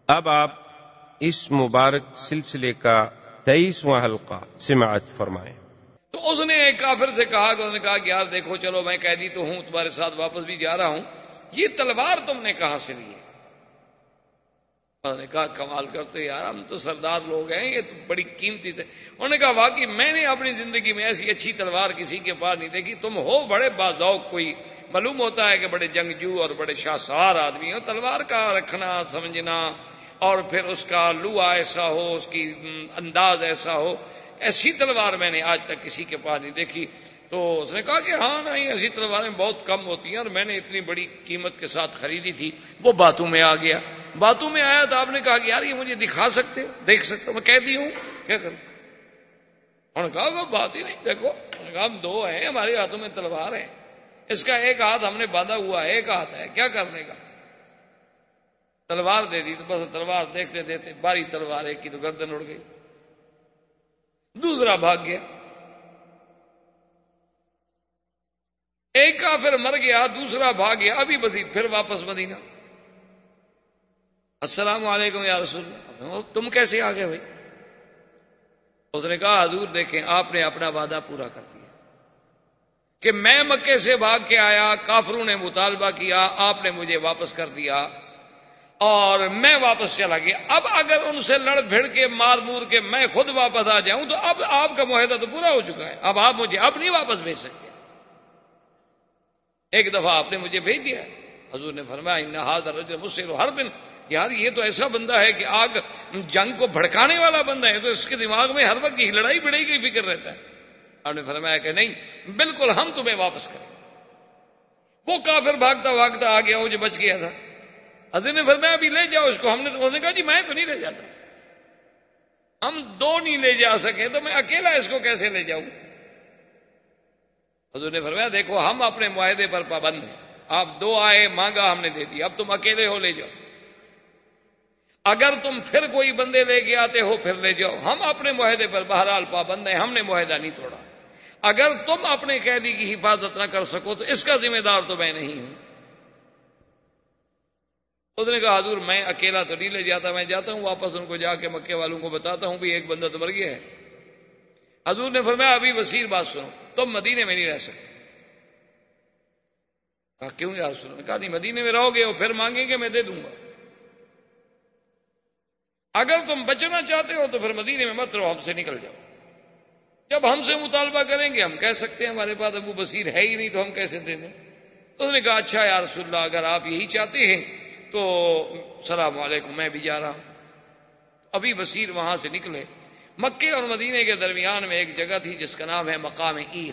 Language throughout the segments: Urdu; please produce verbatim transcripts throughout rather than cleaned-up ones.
اب آپ اس مبارک سلسلے کا تیئیسواں حلقہ سماعت فرمائیں۔ تو اس نے ایک کافر سے کہا کہ اس نے کہا کہ یار دیکھو چلو میں قیدی تو ہوں، تمہارے ساتھ واپس بھی جا رہا ہوں، یہ تلوار تم نے کہاں سے لی ہے؟ انہوں نے کہا کمال کرتے یار، ہم تو سردار لوگ ہیں، یہ تو بڑی قیمتی تھے۔ انہوں نے کہا واقعی میں نے اپنی زندگی میں ایسی اچھی تلوار کسی کے پاس نہیں دیکھی، تم ہو بڑے باذوق، کوئی معلوم ہوتا ہے کہ بڑے جنگجو اور بڑے شاہسوار آدمی ہو۔ تلوار کا رکھنا سمجھنا اور پھر اس کا لوا ایسا ہو، اس کی انداز ایسا ہو، ایسی تلوار میں نے آج تک کسی کے پاس نہیں دیکھی۔ تو اس نے کہا کہ ہاں نہیں، ایسی تلواریں بہت کم ہوتی ہیں اور میں نے اتنی بڑی قیمت کے ساتھ خریدی تھی۔ وہ باتوں میں آ گیا، باتوں میں آیا تو آپ نے کہا کہ یار یہ مجھے دکھا سکتے ہو؟ دیکھ سکتے ہو؟ میں قیدی ہوں، کیا کروں؟ انہوں نے کہا وہ بات ہی نہیں، دیکھو۔ انہوں نے کہا ہم دو ہیں، ہمارے ہاتھوں میں تلوار ہے، اس کا ایک ہاتھ ہم نے باندھا ہوا ہے، ایک ہاتھ ہے، کیا کرنے کا؟ تلوار دے دی تو بس تلوار دیکھتے دیکھتے باری تلوار ایک کی تو گردن اڑ گئی، دوسرا بھاگ گیا، ایک کافر مر گیا، دوسرا بھاگ گیا، ابھی مزید پھر واپس مدینہ۔ السلام علیکم یا رسول اللہ، تم کیسے آ گئے بھائی؟ اس نے کہا حضور دیکھیں، آپ نے اپنا وعدہ پورا کر دیا کہ میں مکے سے بھاگ کے آیا، کافروں نے مطالبہ کیا، آپ نے مجھے واپس کر دیا اور میں واپس چلا گیا۔ اب اگر ان سے لڑ بھڑ کے مار مور کے میں خود واپس آ جاؤں تو اب آپ کا معاہدہ تو پورا ہو چکا ہے، اب آپ مجھے اب نہیں واپس بھیج سکتے۔ ایک دفعہ آپ نے مجھے بھیج دیا، حضور نے فرمایا ان ھذا الرجل مسر حرب، یار یہ تو ایسا بندہ ہے کہ آگ جنگ کو بھڑکانے والا بندہ ہے، تو اس کے دماغ میں ہر وقت کی لڑائی بڑھائی کی فکر رہتا ہے۔ آپ نے فرمایا کہ نہیں بالکل ہم تمہیں واپس کریں۔ وہ کافر بھاگتا بھاگتا آ گیا، وہ جو بچ گیا تھا، حضرت نے فرمایا ابھی لے جاؤ اس کو۔ ہم نے تو کہا جی میں تو نہیں لے جاتا، ہم دو نہیں لے جا سکے تو میں اکیلا اس کو کیسے لے جاؤں؟ حضور نے فرمایا دیکھو ہم اپنے معاہدے پر پابند ہیں، آپ دو آئے مانگا ہم نے دے دیا، اب تم اکیلے ہو لے جاؤ، اگر تم پھر کوئی بندے لے کے آتے ہو پھر لے جاؤ، ہم اپنے معاہدے پر بہرحال پابند ہیں، ہم نے معاہدہ نہیں توڑا۔ اگر تم اپنے قیدی کی حفاظت نہ کر سکو تو اس کا ذمہ دار تو میں نہیں ہوں۔ اس نے کہا حضور میں اکیلا تو نہیں لے جاتا، میں جاتا ہوں واپس ان کو جا کے مکے والوں کو بتاتا ہوں بھی ایک بندہ تو مر گیا ہے۔ حضور نے فرمایا ابھی وسیع بات سنو، تم مدینے میں نہیں رہ سکتے۔ کہا کیوں یا رسول اللہ؟ کہا نہیں مدینے میں رہو گے وہ پھر مانگیں گے میں دے دوں گا، اگر تم بچنا چاہتے ہو تو پھر مدینے میں مت رہو، ہم سے نکل جاؤ، جب ہم سے مطالبہ کریں گے ہم کہہ سکتے ہیں ہمارے پاس ابو بصیر ہے ہی نہیں تو ہم کیسے دے دیں۔ اس نے کہا اچھا یا رسول اللہ اگر آپ یہی چاہتے ہیں تو السلام علیکم میں بھی جا رہا ہوں۔ ابھی بصیر وہاں سے نکلے، مکے اور مدینے کے درمیان میں ایک جگہ تھی جس کا نام ہے مقام عیر۔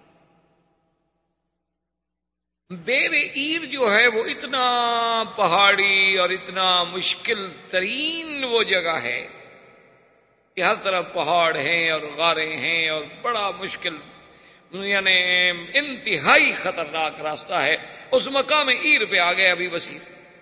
دیر عیر جو ہے وہ اتنا پہاڑی اور اتنا مشکل ترین وہ جگہ ہے کہ ہر طرف پہاڑ ہیں اور غاریں ہیں اور بڑا مشکل یعنی انتہائی خطرناک راستہ ہے۔ اس مقام عیر پہ آ گئے ابھی بصیر،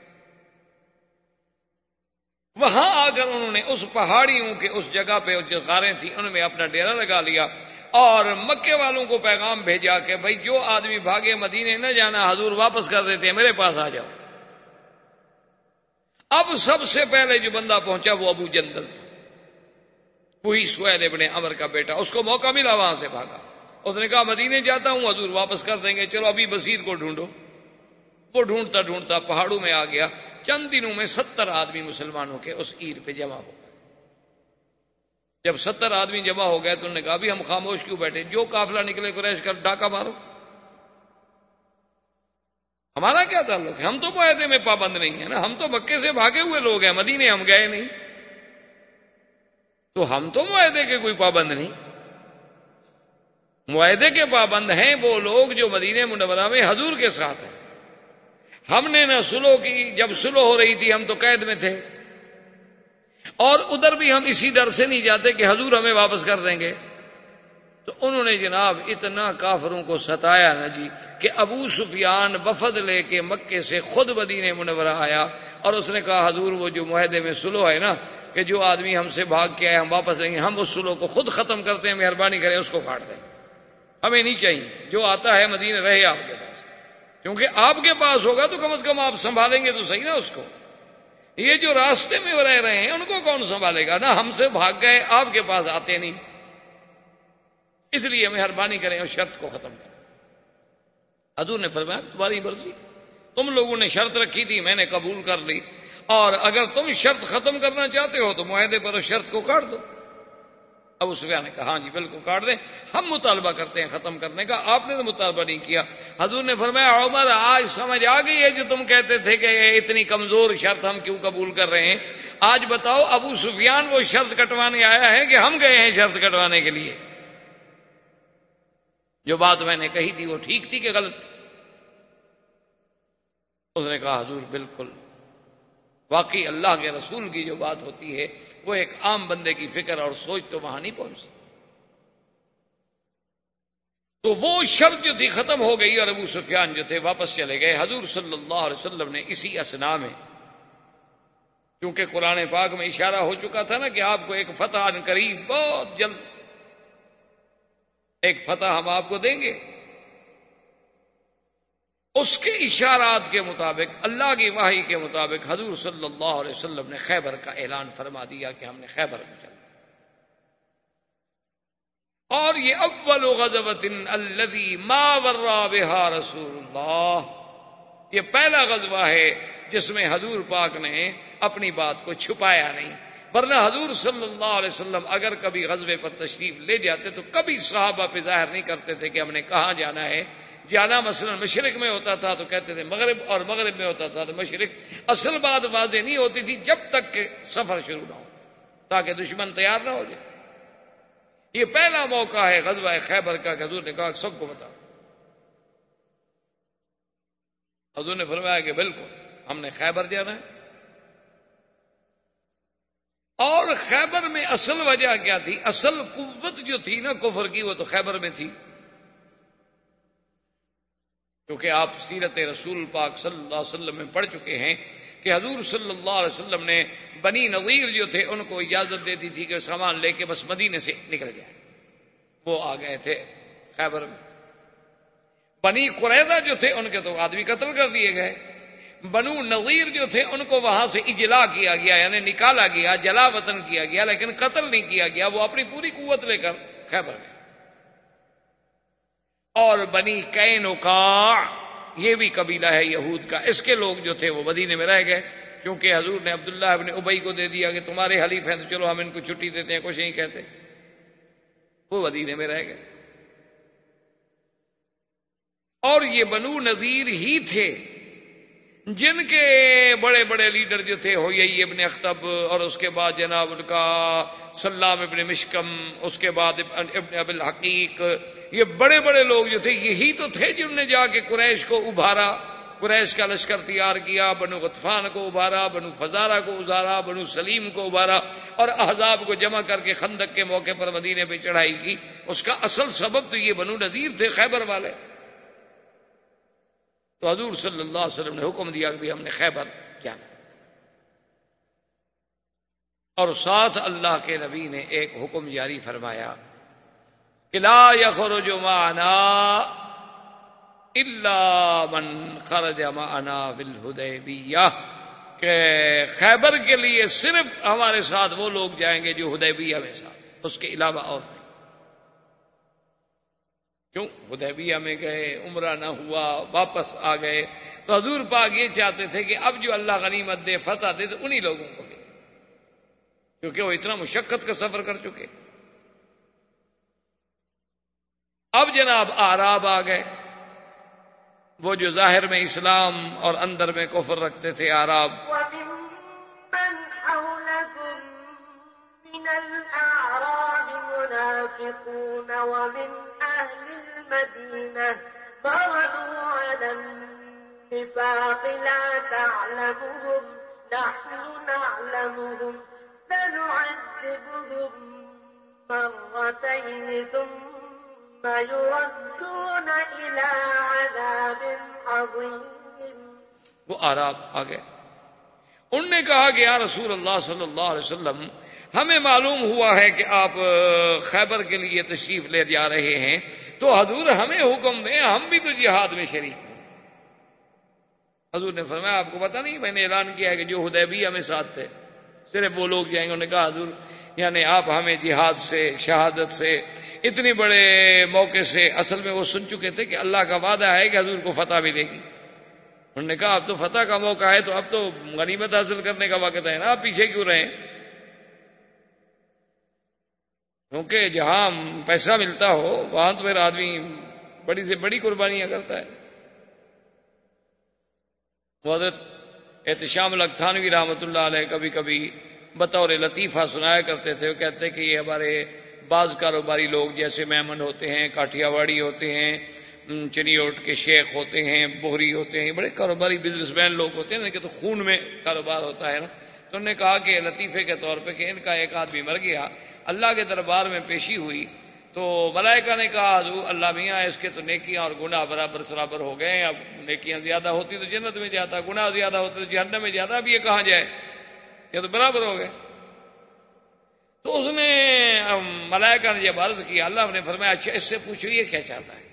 وہاں آ کر انہوں نے اس پہاڑیوں کے اس جگہ پہ جو غاریں تھیں ان میں اپنا ڈیرا لگا لیا اور مکے والوں کو پیغام بھیجا کہ بھائی جو آدمی بھاگے مدینے نہ جانا، حضور واپس کر دیتے ہیں، میرے پاس آ جاؤ۔ اب سب سے پہلے جو بندہ پہنچا وہ ابو جندل تھا، وہی سہیل ابن عمر کا بیٹا، اس کو موقع ملا وہاں سے بھاگا۔ اس نے کہا مدینے جاتا ہوں حضور واپس کر دیں گے، چلو ابھی بصیر کو ڈھونڈو۔ وہ ڈھونڈتا ڈھونڈتا پہاڑوں میں آ گیا، چند دنوں میں ستر آدمی مسلمانوں کے اس عیر پہ جمع ہو گئے۔ جب ستر آدمی جمع ہو گئے تو انہوں نے کہا بھی ہم خاموش کیوں بیٹھے، جو قافلہ نکلے قریش کا ڈاکہ مارو، ہمارا کیا تعلق ہے، ہم تو معاہدے میں پابند نہیں ہے نا، ہم تو مکے سے بھاگے ہوئے لوگ ہیں، مدینے ہم گئے نہیں، تو ہم تو معاہدے کے کوئی پابند نہیں۔ معاہدے کے پابند ہیں وہ لوگ جو مدینے منورہ میں حضور کے ساتھ ہیں۔ ہم نے نہ سلو کی، جب سلو ہو رہی تھی ہم تو قید میں تھے، اور ادھر بھی ہم اسی ڈر سے نہیں جاتے کہ حضور ہمیں واپس کر دیں گے۔ تو انہوں نے جناب اتنا کافروں کو ستایا نا جی کہ ابو سفیان وفد لے کے مکے سے خود مدینے منورہ آیا اور اس نے کہا حضور وہ جو معاہدے میں سلو ہے نا کہ جو آدمی ہم سے بھاگ کے آئے ہم واپس لیں گے، ہم اس سلو کو خود ختم کرتے ہیں، مہربانی کریں اس کو کاٹ دیں، ہمیں نہیں چاہیے، جو آتا ہے مدینے رہے آپ کے پاس، کیونکہ آپ کے پاس ہوگا تو کم از کم آپ سنبھالیں گے تو صحیح نا اس کو۔ یہ جو راستے میں رہ رہے ہیں ان کو کون سنبھالے گا؟ نہ ہم سے بھاگ گئے، آپ کے پاس آتے نہیں، اس لیے مہربانی کریں اور شرط کو ختم کریں۔ حضور نے فرمایا تمہاری مرضی، تم لوگوں نے شرط رکھی تھی، میں نے قبول کر لی، اور اگر تم شرط ختم کرنا چاہتے ہو تو معاہدے پر شرط کو کاٹ دو۔ ابو سفیان نے کہا ہاں جی بالکل کاٹ دیں، ہم مطالبہ کرتے ہیں ختم کرنے کا، آپ نے تو مطالبہ نہیں کیا۔ حضور نے فرمایا عمر آج سمجھ آ گئی ہے جو تم کہتے تھے کہ اتنی کمزور شرط ہم کیوں قبول کر رہے ہیں، آج بتاؤ ابو سفیان وہ شرط کٹوانے آیا ہے کہ ہم گئے ہیں شرط کٹوانے کے لیے؟ جو بات میں نے کہی تھی وہ ٹھیک تھی کہ غلط تھی؟ اس نے کہا حضور بالکل، واقعی اللہ کے رسول کی جو بات ہوتی ہے وہ ایک عام بندے کی فکر اور سوچ تو وہاں نہیں پہنچتی۔ تو وہ شرط جو تھی ختم ہو گئی اور ابو سفیان جو تھے واپس چلے گئے۔ حضور صلی اللہ علیہ وسلم نے اسی اثنا میں، کیونکہ قرآن پاک میں اشارہ ہو چکا تھا نا کہ آپ کو ایک فتح ان قریب، بہت جلد ایک فتح ہم آپ کو دیں گے، اس کے اشارات کے مطابق، اللہ کی وحی کے مطابق حضور صلی اللہ علیہ وسلم نے خیبر کا اعلان فرما دیا کہ ہم نے خیبر میں چلنا، اور یہ اول غزوۃ الذی ما ورا بها رسول اللہ، یہ پہلا غزوہ ہے جس میں حضور پاک نے اپنی بات کو چھپایا نہیں، ورنہ حضور صلی اللہ علیہ وسلم اگر کبھی غزوے پر تشریف لے جاتے تو کبھی صحابہ پہ ظاہر نہیں کرتے تھے کہ ہم نے کہاں جانا ہے۔ جانا مثلا مشرق میں ہوتا تھا تو کہتے تھے مغرب، اور مغرب میں ہوتا تھا تو مشرق، اصل بات واضح نہیں ہوتی تھی جب تک کہ سفر شروع نہ ہو، تاکہ دشمن تیار نہ ہو جائے۔ یہ پہلا موقع ہے غزوہ خیبر کا کہ حضور نے کہا سب کو بتا۔ حضور نے فرمایا کہ بالکل ہم نے خیبر جانا ہے، اور خیبر میں اصل وجہ کیا تھی؟ اصل قوت جو تھی نا کفر کی وہ تو خیبر میں تھی، کیونکہ آپ سیرت رسول پاک صلی اللہ علیہ وسلم میں پڑھ چکے ہیں کہ حضور صلی اللہ علیہ وسلم نے بنی نظیر جو تھے ان کو اجازت دیتی تھی کہ سامان لے کے بس مدینے سے نکل جائے، وہ آ گئے تھے خیبر میں۔ بنی قریظہ جو تھے ان کے تو آدمی قتل کر دیے گئے، بنو نظیر جو تھے ان کو وہاں سے اجلا کیا گیا، یعنی نکالا گیا، جلا وطن کیا گیا، لیکن قتل نہیں کیا گیا، وہ اپنی پوری قوت لے کر خیبر گئے۔ اور بنی قینقاع یہ بھی قبیلہ ہے یہود کا، اس کے لوگ جو تھے وہ مدینے میں رہ گئے، کیونکہ حضور نے عبداللہ ابن ابی کو دے دیا کہ تمہارے حلیف ہیں تو چلو ہم ان کو چھٹی دیتے ہیں، کچھ نہیں کہتے، وہ مدینے میں رہ گئے۔ اور یہ بنو نذیر ہی تھے جن کے بڑے بڑے لیڈر جو تھے ہوئی ابن اخطب، اور اس کے بعد جناب ان کا سلام ابن مشکم، اس کے بعد ابن ابی الحقیق، یہ بڑے بڑے لوگ جو تھے یہی تو تھے جنہوں نے جا کے قریش کو ابھارا، قریش کا لشکر تیار کیا، بنو غطفان کو ابھارا، بنو فزارہ کو ابھارا، بنو سلیم کو ابھارا، اور احزاب کو جمع کر کے خندق کے موقع پر مدینے پہ چڑھائی کی۔ اس کا اصل سبب تو یہ بنو نذیر تھے، خیبر والے۔ تو حضور صلی اللہ علیہ وسلم نے حکم دیا کہ ہم نے خیبر جانا، اور ساتھ اللہ کے نبی نے ایک حکم جاری فرمایا کہ لا یخرج معنا الا من خرج معنا بالحدیبیہ، کہ خیبر کے لیے صرف ہمارے ساتھ وہ لوگ جائیں گے جو حدیبیہ میں ساتھ، اس کے علاوہ اور نہیں۔ کیوں؟ حدیبیہ میں گئے، عمرہ نہ ہوا، واپس آ گئے، تو حضور پاک یہ چاہتے تھے کہ اب جو اللہ غنیمت دے، فتح دے، تو انہی لوگوں کو دے، کیونکہ وہ اتنا مشقت کا سفر کر چکے۔ اب جناب اعراب آ گئے، وہ جو ظاہر میں اسلام اور اندر میں کفر رکھتے تھے اعراب۔ وَمِمَّنْ حَوْلَكُمْ مِنَ الْأَعْرَابِ مُنَافِقُونَ وَمِنْ أَهْلِ الْمَدِينَةِ مَرَدُوا عَلَى النِّفَاقِ لَا تَعْلَمُهُمْ نَحْنُ نَعْلَمُهُمْ سَنُعَذِّبُهُمْ مَرَّتَيْنِ ثُمَّ يُرَدُّونَ إِلَى عَذَابٍ عَظِيمٍ۔ وہ اعراب آ گئے، انہوں نے کہا کہ یا رسول اللہ صلی اللہ علیہ وسلم، ہمیں معلوم ہوا ہے کہ آپ خیبر کے لیے تشریف لے جا رہے ہیں، تو حضور ہمیں حکم دیں، ہم بھی تو جہاد میں شریک ہیں۔ حضور نے فرمایا آپ کو پتہ نہیں میں نے اعلان کیا ہے کہ جو حدیبیہ میں ساتھ تھے صرف وہ لوگ جائیں گے. انہوں نے کہا حضور یعنی آپ ہمیں جہاد سے شہادت سے اتنے بڑے موقع سے، اصل میں وہ سن چکے تھے کہ اللہ کا وعدہ ہے کہ حضور کو فتح ملے گی. انہوں نے کہا اب تو فتح کا موقع ہے تو اب تو غنیمت حاصل کرنے کا وقت ہے نا، آپ پیچھے کیوں رہیں؟ کیونکہ جہاں پیسہ ملتا ہو وہاں تو پھر آدمی بڑی سے بڑی قربانیاں کرتا ہے. حضرت احتشام الکتھانوی رحمۃ اللہ علیہ کبھی کبھی بطور لطیفہ سنایا کرتے تھے. وہ کہتے کہ یہ ہمارے بعض کاروباری لوگ جیسے میمن ہوتے ہیں، کاٹھیا واڑی ہوتے ہیں، چنیوٹ کے شیخ ہوتے ہیں، بوہری ہوتے ہیں، بڑے کاروباری بزنس مین لوگ ہوتے ہیں نا کہ تو خون میں کاروبار ہوتا ہے نا. تو انہوں نے کہا کہ لطیفے کے طور پہ کہ ان کا ایک آدمی مر گیا، اللہ کے دربار میں پیشی ہوئی تو ملائکہ نے کہا حضور اللہ میاں اس کے تو نیکیاں اور گناہ برابر سرابر ہو گئے، اب نیکیاں زیادہ ہوتی تو جنت میں جاتا، گناہ زیادہ ہوتے تو جہنم میں جاتا، اب یہ کہاں جائے، یہ تو برابر ہو گئے. تو اس نے ملائکہ نے جب عرض کیا اللہ نے فرمایا اچھا اس سے پوچھو یہ کیا چاہتا ہے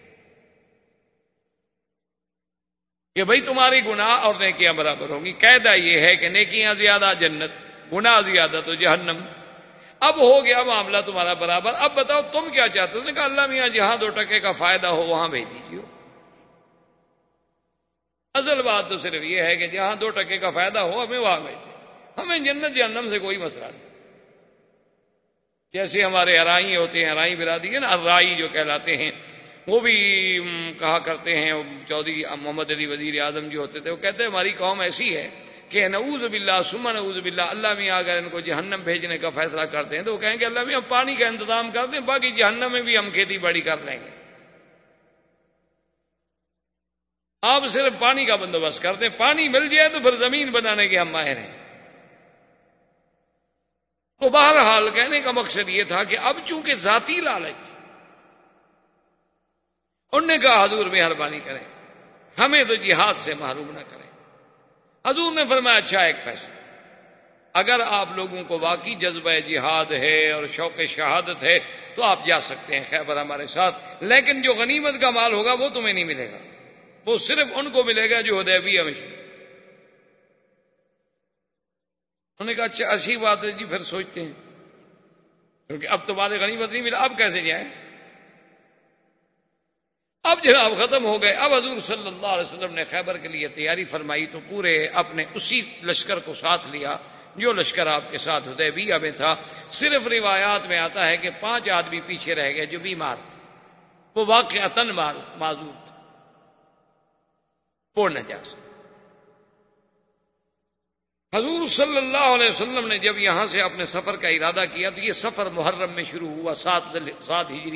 کہ بھئی تمہاری گناہ اور نیکیاں برابر ہوں گی. قاعدہ یہ ہے کہ نیکیاں زیادہ جنت، گناہ زیادہ تو جہنم. اب ہو گیا معاملہ تمہارا برابر، اب بتاؤ تم کیا چاہتے ہو؟ اس نے کہا اللہ میاں جہاں دو ٹکے کا فائدہ ہو وہاں بھیج دیجیے. اصل بات تو صرف یہ ہے کہ جہاں دو ٹکے کا فائدہ ہو ہمیں وہاں بھیج دیں، ہمیں جنت جہنم سے کوئی مسئلہ نہیں. جیسے ہمارے ارائی ہوتے ہیں، ارائی برادری ہے نا، ارائی جو کہلاتے ہیں، وہ بھی کہا کرتے ہیں، چودھری محمد علی وزیر اعظم جو ہوتے تھے وہ کہتے ہیں ہماری قوم ایسی ہے کہ نعوذ باللہ ثم نعوذ باللہ اللہ میاں اگر ان کو جہنم بھیجنے کا فیصلہ کرتے ہیں تو وہ کہیں گے اللہ میاں پانی کا انتظام کر دیں، باقی جہنم میں بھی ہم کھیتی باڑی کر لیں گے، آپ صرف پانی کا بندوبست کر دیں، پانی مل جائے تو پھر زمین بنانے کے ہم ماہر ہیں. تو بہرحال کہنے کا مقصد یہ تھا کہ اب چونکہ ذاتی لالچ، انہوں نے کہا حضور مہربانی کریں ہمیں تو جہاد سے محروم نہ کریں. حضور نے فرمایا اچھا ایک فیصلہ، اگر آپ لوگوں کو واقعی جذبہ جہاد ہے اور شوق شہادت ہے تو آپ جا سکتے ہیں خیبر ہمارے ساتھ، لیکن جو غنیمت کا مال ہوگا وہ تمہیں نہیں ملے گا، وہ صرف ان کو ملے گا جو حدیبیہ میں شریک. انہوں نے کہا اچھا اچھی بات ہے جی پھر سوچتے ہیں، کیونکہ اب تمہارے غنیمت نہیں ملا، اب کیسے جائیں؟ اب جناب ختم ہو گئے. اب حضور صلی اللہ علیہ وسلم نے خیبر کے لیے تیاری فرمائی تو پورے اپنے اسی لشکر کو ساتھ لیا جو لشکر آپ کے ساتھ حدیبیہ میں تھا. صرف روایات میں آتا ہے کہ پانچ آدمی پیچھے رہ گئے جو بیمار تھے، وہ واقعتاً معذور تھے، وہ نہ جا سکے. حضور صلی اللہ علیہ وسلم نے جب یہاں سے اپنے سفر کا ارادہ کیا تو یہ سفر محرم میں شروع ہوا، سات سات ہجری.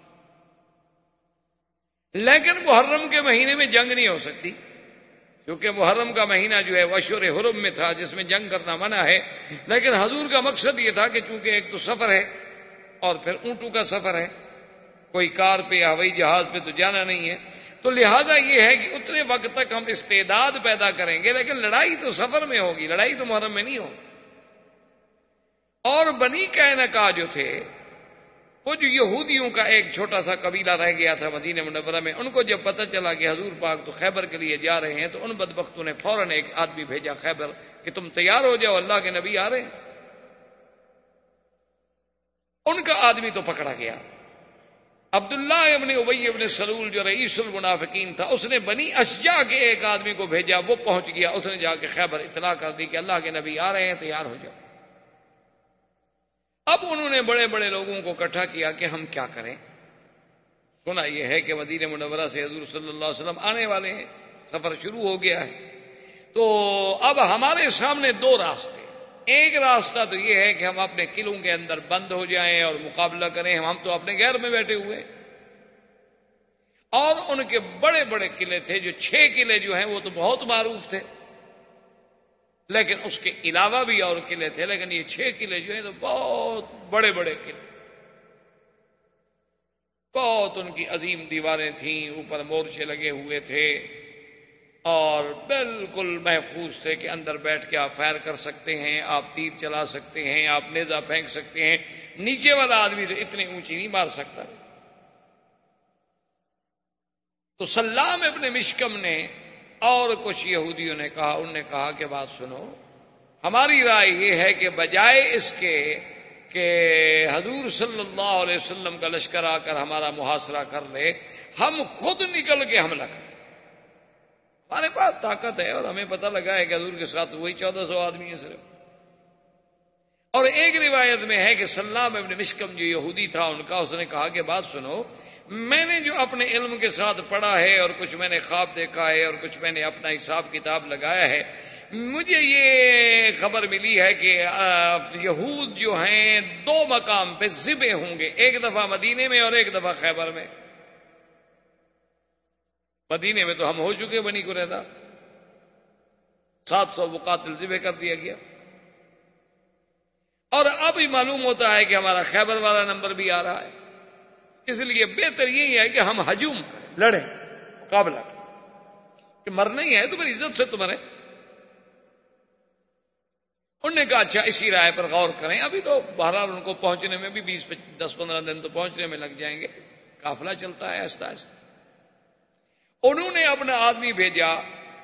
لیکن محرم کے مہینے میں جنگ نہیں ہو سکتی کیونکہ محرم کا مہینہ جو ہے وہ اشہر حرم میں تھا جس میں جنگ کرنا منع ہے. لیکن حضور کا مقصد یہ تھا کہ چونکہ ایک تو سفر ہے اور پھر اونٹوں کا سفر ہے، کوئی کار پہ یا ہوائی جہاز پہ تو جانا نہیں ہے، تو لہذا یہ ہے کہ اتنے وقت تک ہم استعداد پیدا کریں گے، لیکن لڑائی تو سفر میں ہوگی، لڑائی تو محرم میں نہیں ہوگی. اور بنی قینقاع جو تھے وہ جو یہودیوں کا ایک چھوٹا سا قبیلہ رہ گیا تھا مدینہ منورہ میں، ان کو جب پتہ چلا کہ حضور پاک تو خیبر کے لیے جا رہے ہیں تو ان بدبختوں نے فوراً ایک آدمی بھیجا خیبر کہ تم تیار ہو جاؤ اللہ کے نبی آ رہے ہیں. ان کا آدمی تو پکڑا گیا. عبداللہ ابن ابی ابن سلول جو رئیس المنافقین تھا اس نے بنی اشجع کے ایک آدمی کو بھیجا، وہ پہنچ گیا، اس نے جا کے خیبر اطلاع کر دی کہ اللہ کے نبی آ رہے ہیں تیار ہو جاؤ. اب انہوں نے بڑے بڑے لوگوں کو اکٹھا کیا کہ ہم کیا کریں. سنا یہ ہے کہ مدینہ منورہ سے حضور صلی اللہ علیہ وسلم آنے والے ہیں، سفر شروع ہو گیا ہے، تو اب ہمارے سامنے دو راستے. ایک راستہ تو یہ ہے کہ ہم اپنے قلعوں کے اندر بند ہو جائیں اور مقابلہ کریں، ہم تو اپنے غیر میں بیٹھے ہوئے. اور ان کے بڑے بڑے قلعے تھے، جو چھ قلعے جو ہیں وہ تو بہت معروف تھے، لیکن اس کے علاوہ بھی اور قلعے تھے، لیکن یہ چھ قلعے جو ہیں تو بہت بڑے بڑے قلعے تھے، بہت ان کی عظیم دیواریں تھیں، اوپر مورچے لگے ہوئے تھے اور بالکل محفوظ تھے کہ اندر بیٹھ کے آپ فائر کر سکتے ہیں، آپ تیر چلا سکتے ہیں، آپ نیزہ پھینک سکتے ہیں. نیچے والا آدمی تو اتنے اونچی نہیں مار سکتا. تو سلام ابن مشکم نے اور کچھ یہودیوں نے کہا، انہوں نے کہا کہ بات سنو، ہماری رائے یہ ہے کہ بجائے اس کے کہ حضور صلی اللہ علیہ وسلم کا لشکر آ کر ہمارا محاصرہ کر لے، ہم خود نکل کے حملہ کریں۔ ہمارے پاس طاقت ہے اور ہمیں پتہ لگا ہے کہ حضور کے ساتھ وہی چودہ سو آدمی ہیں صرف۔ اور ایک روایت میں ہے کہ سلام ابن مشکم جو یہودی تھا ان کا، اس نے کہا کہ بات سنو، میں نے جو اپنے علم کے ساتھ پڑھا ہے اور کچھ میں نے خواب دیکھا ہے اور کچھ میں نے اپنا حساب کتاب لگایا ہے، مجھے یہ خبر ملی ہے کہ یہود جو ہیں دو مقام پہ ذبح ہوں گے، ایک دفعہ مدینے میں اور ایک دفعہ خیبر میں۔ مدینے میں تو ہم ہو چکے، بنی قریظہ سات سو مقاتل ذبح کر دیا گیا، اور اب ہی معلوم ہوتا ہے کہ ہمارا خیبر والا نمبر بھی آ رہا ہے۔ اس لیے بہتر یہی ہے کہ ہم ہجوم کریں، لڑیں، مقابلہ کریں، کہ مرنا ہی ہے تو پھر عزت سے تو مریں۔ انہوں نے کہا اچھا اسی رائے پر غور کریں، ابھی تو بہرحال ان کو پہنچنے میں بھی بیس دس پندرہ دن تو پہنچنے میں لگ جائیں گے، قافلہ چلتا ہے آہستہ آہستہ۔ انہوں نے اپنا آدمی بھیجا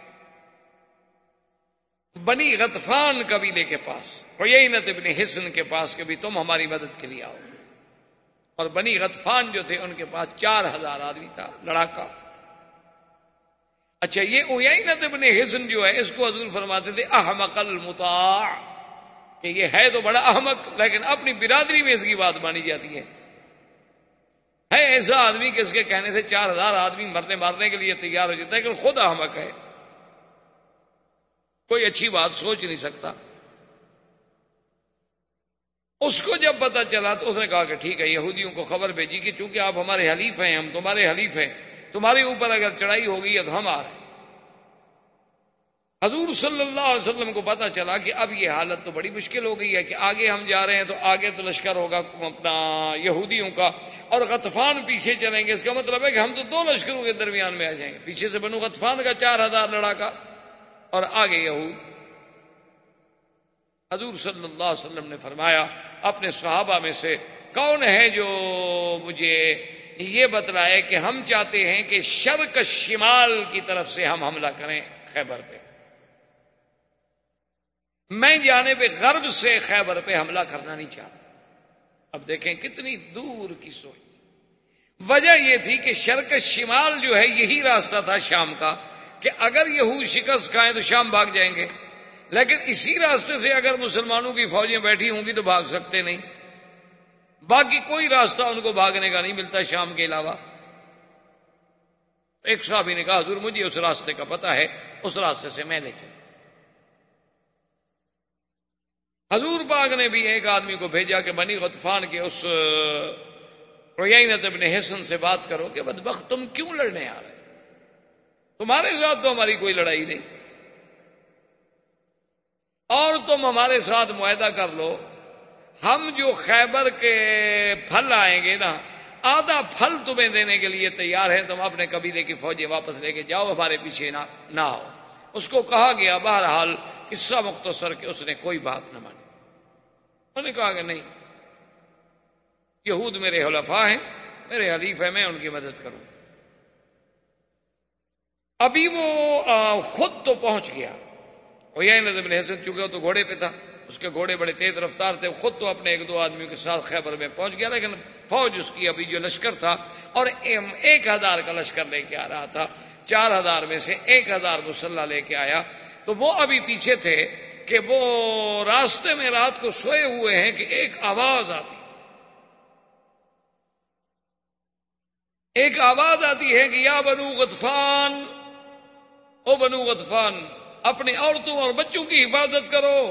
بنی غطفان قبیلے کے پاس، عیینۃ ابن حصن کے پاس، کہ بھی تم ہماری مدد کے لیے آؤ۔ اور بنی غطفان جو تھے ان کے پاس چار ہزار آدمی تھا، لڑاکا۔ اچھا یہ عیینۃ ابن حصن جو ہے اس کو حضور فرماتے تھے احمق المطاع، کہ یہ ہے تو بڑا احمق لیکن اپنی برادری میں اس کی بات مانی جاتی ہے۔ ہے ایسا آدمی کہ اس کے کہنے سے چار ہزار آدمی مرنے مارنے کے لیے تیار ہو جاتا ہے، لیکن خود احمق ہے، کوئی اچھی بات سوچ نہیں سکتا۔ اس کو جب پتا چلا تو اس نے کہا کہ ٹھیک ہے، یہودیوں کو خبر بھیجی کہ چونکہ آپ ہمارے حلیف ہیں، ہم تمہارے حلیف ہیں، تمہارے اوپر اگر چڑھائی ہوگی تو ہم آ رہے ہیں۔ حضور صلی اللہ علیہ وسلم کو پتا چلا کہ اب یہ حالت تو بڑی مشکل ہو گئی ہے کہ آگے ہم جا رہے ہیں تو آگے تو لشکر ہوگا اپنا یہودیوں کا، اور غطفان پیچھے چلیں گے، اس کا مطلب ہے کہ ہم تو دو لشکروں کے درمیان میں آ جائیں گے، پیچھے سے بنو غطفان کا چار ہزار لڑاکا اور آگے یہود۔ حضور صلی اللہ علیہ وسلم نے فرمایا اپنے صحابہ میں سے کون ہے جو مجھے یہ بتلائے کہ ہم چاہتے ہیں کہ شرق شمال کی طرف سے ہم حملہ کریں خیبر پہ، میں جانب غرب سے خیبر پہ حملہ کرنا نہیں چاہتا۔ اب دیکھیں کتنی دور کی سوچ۔ وجہ یہ تھی کہ شرق شمال جو ہے یہی راستہ تھا شام کا، کہ اگر یہود شکست کھائیں تو شام بھاگ جائیں گے، لیکن اسی راستے سے اگر مسلمانوں کی فوجیں بیٹھی ہوں گی تو بھاگ سکتے نہیں، باقی کوئی راستہ ان کو بھاگنے کا نہیں ملتا شام کے علاوہ۔ ایک صحابی نے کہا حضور مجھے اس راستے کا پتہ ہے، اس راستے سے میں لے چلوں۔ حضور پاک نے بھی ایک آدمی کو بھیجا کہ بنی غطفان کے اس عیینۃ ابن حصن سے بات کرو کہ بدبخت تم کیوں لڑنے آ رہے، تمہارے ساتھ تو ہماری کوئی لڑائی نہیں، اور تم ہمارے ساتھ معاہدہ کر لو، ہم جو خیبر کے پھل آئیں گے نا آدھا پھل تمہیں دینے کے لیے تیار ہیں، تم اپنے قبیلے کی فوجیں واپس لے کے جاؤ، ہمارے پیچھے نہ نہ آؤ۔ اس کو کہا گیا، بہرحال قصہ مختصر کہ اس نے کوئی بات نہ مانی۔ انہوں نے کہا کہ نہیں، یہود میرے حلفاء ہیں، میرے حلیف ہیں، میں ان کی مدد کروں۔ ابھی وہ خود تو پہنچ گیا، عیینۃ ابن حصن چونکہ وہ تو گھوڑے پہ تھا، اس کے گھوڑے بڑے تیز رفتار تھے، خود تو اپنے ایک دو آدمیوں کے ساتھ خیبر میں پہنچ گیا، لیکن فوج اس کی ابھی جو لشکر تھا اور ایک ہزار کا لشکر لے کے آ رہا تھا، چار ہزار میں سے ایک ہزار مسلح لے کے آیا، تو وہ ابھی پیچھے تھے کہ وہ راستے میں رات کو سوئے ہوئے ہیں کہ ایک آواز آتی ایک آواز آتی ہے کہ یا بنو غطفان، او بنو غطفان اپنی عورتوں اور بچوں کی حفاظت کرو۔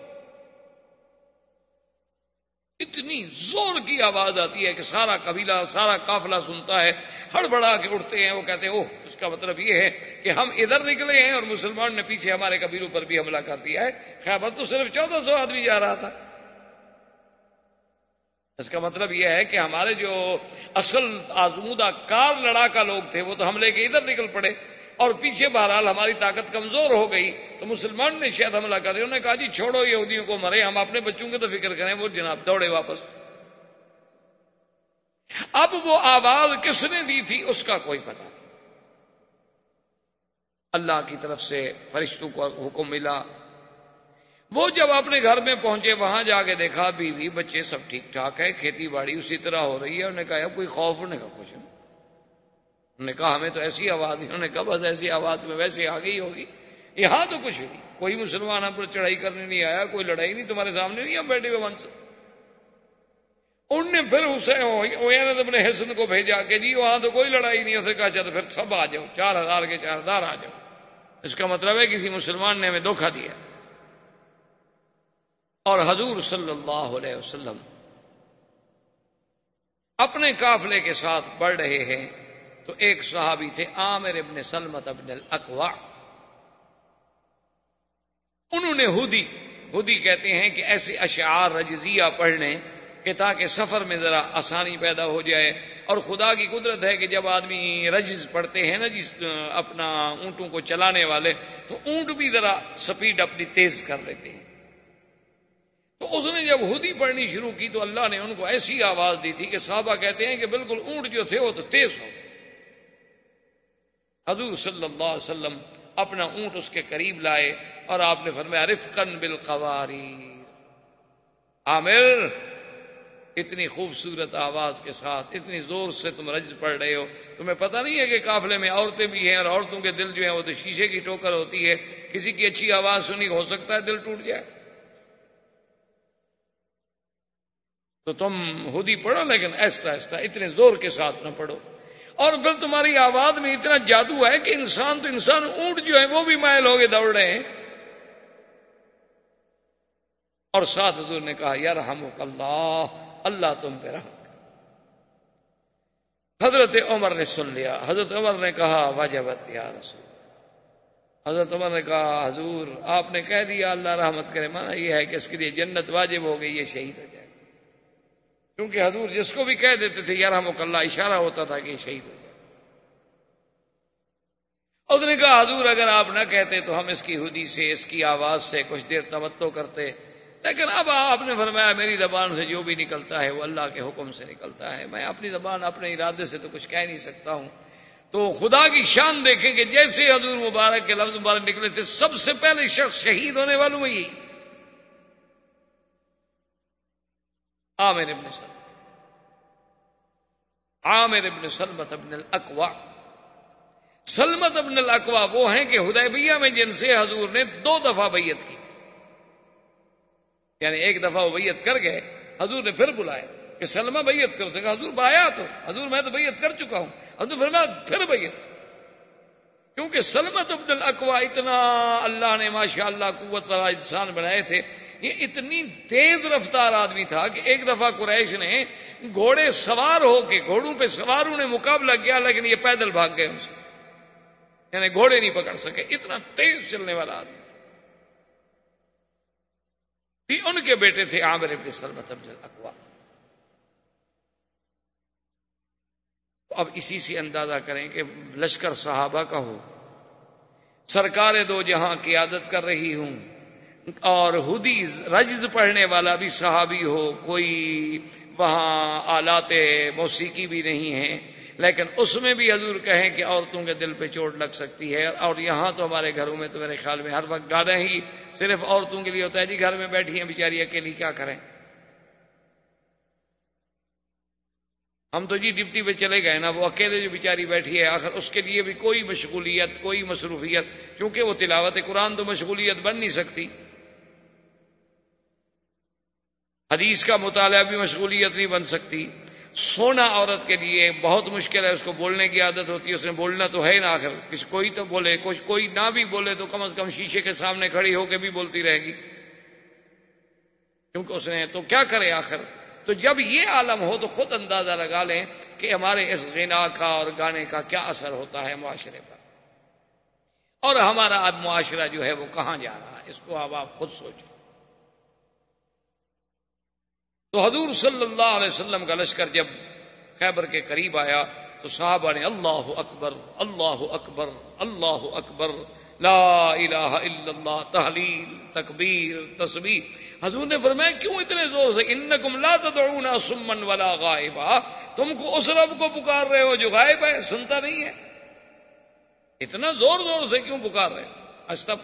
اتنی زور کی آواز آتی ہے کہ سارا قبیلہ سارا قافلہ سنتا ہے، ہڑبڑا کے اٹھتے ہیں، وہ کہتے ہیں اوہ اس کا مطلب یہ ہے کہ ہم ادھر نکلے ہیں اور مسلمان نے پیچھے ہمارے قبیلوں پر بھی حملہ کر دیا ہے، خیبر تو صرف چودہ سو آدمی جا رہا تھا، اس کا مطلب یہ ہے کہ ہمارے جو اصل آزمودہ کار لڑاکا لوگ تھے وہ تو حملے کے ادھر نکل پڑے، اور پیچھے بہرحال ہماری طاقت کمزور ہو گئی تو مسلمان نے شاید حملہ کر دیا۔ انہوں نے کہا جی چھوڑو یہودیوں کو مرے، ہم اپنے بچوں کی تو فکر کریں۔ وہ جناب دوڑے واپس۔ اب وہ آواز کس نے دی تھی اس کا کوئی پتہ نہیں۔ اللہ کی طرف سے فرشتوں کو حکم ملا. وہ جب اپنے گھر میں پہنچے وہاں جا کے دیکھا بیوی بچے سب ٹھیک ٹھاک ہے, کھیتی باڑی اسی طرح ہو رہی ہے. انہوں نے کہا اب کوئی خوف؟ انہوں نے کہا کچھ نہیں. انہوں نے کہا ہمیں تو ایسی آواز, انہوں نے کہا بس ایسی آواز میں ویسے آ گئی ہوگی, یہاں تو کچھ نہیں, کوئی مسلمان ہم پر چڑھائی کرنے نہیں آیا, کوئی لڑائی نہیں, تمہارے سامنے نہیں ہم بیٹھے ہوئے من سے. انہوں نے پھر حسین اپنے حسن کو بھیجا کہ جی وہاں تو کوئی لڑائی نہیں. اسے کہا چلو پھر سب آ جاؤ, چار ہزار کے چار ہزار آ جاؤ. اس کا مطلب ہے کسی مسلمان نے ہمیں دھوکہ دیا. اور حضور صلی اللہ علیہ وسلم اپنے قافلے کے ساتھ بڑھ رہے ہیں تو ایک صحابی تھے عامر ابن سلمۃ ابن الاکوع. انہوں نے ہودی ہودی کہتے ہیں کہ ایسے اشعار رجزیہ پڑھنے کہ تاکہ سفر میں ذرا آسانی پیدا ہو جائے. اور خدا کی قدرت ہے کہ جب آدمی رجز پڑھتے ہیں نا جس اپنا اونٹوں کو چلانے والے, تو اونٹ بھی ذرا سپیڈ اپنی تیز کر لیتے ہیں. تو اس نے جب ہودی پڑھنی شروع کی تو اللہ نے ان کو ایسی آواز دی تھی کہ صحابہ کہتے ہیں کہ بالکل اونٹ جو تھے وہ تو تیز ہو. حضور صلی اللہ علیہ وسلم اپنا اونٹ اس کے قریب لائے اور آپ نے فرمایا رفقاً بالقواریر. عامر, اتنی خوبصورت آواز کے ساتھ اتنی زور سے تم رجز پڑھ رہے ہو, تمہیں پتہ نہیں ہے کہ قافلے میں عورتیں بھی ہیں اور عورتوں کے دل جو ہیں وہ تو شیشے کی ٹوکر ہوتی ہے, کسی کی اچھی آواز سنی ہو سکتا ہے دل ٹوٹ جائے. تو تم ہودی پڑھو لیکن ایسا ایسا اتنے زور کے ساتھ نہ پڑھو. اور پھر تمہاری آواز میں اتنا جادو ہے کہ انسان تو انسان اونٹ جو ہے وہ بھی مائل ہو کے دوڑ رہے ہیں. اور ساتھ حضور نے کہا یرحمک اللہ, اللہ تم پہ رحم کرے. حضرت عمر نے سن لیا. حضرت عمر نے کہا واجبت یا رسول. حضرت عمر نے کہا حضور آپ نے کہہ دیا اللہ رحمت کرے, مانا یہ ہے کہ اس کے لیے جنت واجب ہو گئی, یہ شہید ہو جائے. کیونکہ حضور جس کو بھی کہہ دیتے تھے یرحمک اللہ, اشارہ ہوتا تھا کہ یہ شہید ہو جائے. اس نے کہا حضور اگر آپ نہ کہتے تو ہم اس کی ہودی سے, اس کی آواز سے کچھ دیر تمتع کرتے, لیکن اب آپ نے فرمایا میری زبان سے جو بھی نکلتا ہے وہ اللہ کے حکم سے نکلتا ہے, میں اپنی زبان اپنے ارادے سے تو کچھ کہہ نہیں سکتا ہوں. تو خدا کی شان دیکھیں کہ جیسے حضور مبارک کے لفظ مبارک نکلے تھے سب سے پہلے شخص شہید ہونے والوں میں یہی عامر ابن سلمہ عامر ابن سلمۃ ابن الاکوع. سلمۃ ابن الاکوع وہ ہیں کہ حدیبیہ میں جن سے حضور نے دو دفعہ بیعت کی, یعنی ایک دفعہ وہ بیعت کر گئے, حضور نے پھر بلایا کہ سلمہ بیعت کرو. تو کہا حضور بایا تو, حضور میں تو بیعت کر چکا ہوں. حضور فرمایا پھر بیعت, کیونکہ سلمۃ ابن الاکوع اتنا اللہ نے ماشاءاللہ قوت والا انسان بنائے تھے. یہ اتنی تیز رفتار آدمی تھا کہ ایک دفعہ قریش نے گھوڑے سوار ہو کے, گھوڑوں پہ سوار انہیں مقابلہ کیا, لیکن یہ پیدل بھاگ گئے ان سے, یعنی گھوڑے نہیں پکڑ سکے, اتنا تیز چلنے والا آدمی تھا. پھر ان کے بیٹے تھے عامر ابن سلمۃ ابن الاکوع. اب اسی سے اندازہ کریں کہ لشکر صحابہ کا ہو, سرکار دو جہاں قیادت کر رہی ہوں, اور ہودی رجز پڑھنے والا بھی صحابی ہو, کوئی وہاں آلات موسیقی بھی نہیں ہیں, لیکن اس میں بھی حضور کہیں کہ عورتوں کے دل پہ چوٹ لگ سکتی ہے. اور یہاں تو ہمارے گھروں میں تو میرے خیال میں ہر وقت گانا ہی صرف عورتوں کے لیے ہوتا ہے, جی گھر میں بیٹھی ہیں بیچاری اکیلی کیا کریں, ہم تو جی ڈپٹی پہ چلے گئے نا, وہ اکیلے جو بیچاری بیٹھی ہے آخر اس کے لیے بھی کوئی مشغولیت کوئی مصروفیت, کیونکہ وہ تلاوت قرآن تو مشغولیت بن نہیں سکتی, حدیث کا مطالعہ بھی مشغولیت نہیں بن سکتی. سونا عورت کے لیے بہت مشکل ہے, اس کو بولنے کی عادت ہوتی ہے, اس نے بولنا تو ہے نا, آخر کسی کوئی تو بولے, کوئی کوئی نہ بھی بولے تو کم از کم شیشے کے سامنے کھڑی ہو کے بھی بولتی رہے گی, کیونکہ اس نے تو کیا کرے آخر. تو جب یہ عالم ہو تو خود اندازہ لگا لیں کہ ہمارے اس غنا کا اور گانے کا کیا اثر ہوتا ہے معاشرے پر, اور ہمارا اب معاشرہ جو ہے وہ کہاں جا رہا ہے, اس کو اب آپ خود سوچیں. تو حضور صلی اللہ علیہ وسلم کا لشکر جب خیبر کے قریب آیا تو صحابہ نے اللہ اکبر اللہ اکبر اللہ اکبر لا الہ الا اللہ, تحلیل تکبیر تسبیح. حضور نے فرمایا کیوں اتنے زور سے, انکم لا تدعون صما ولا غائبا, تم کو اس رب کو پکار رہے ہو جو غائب ہے, سنتا نہیں ہے. اتنا زور زور سے کیوں پکار رہے استب؟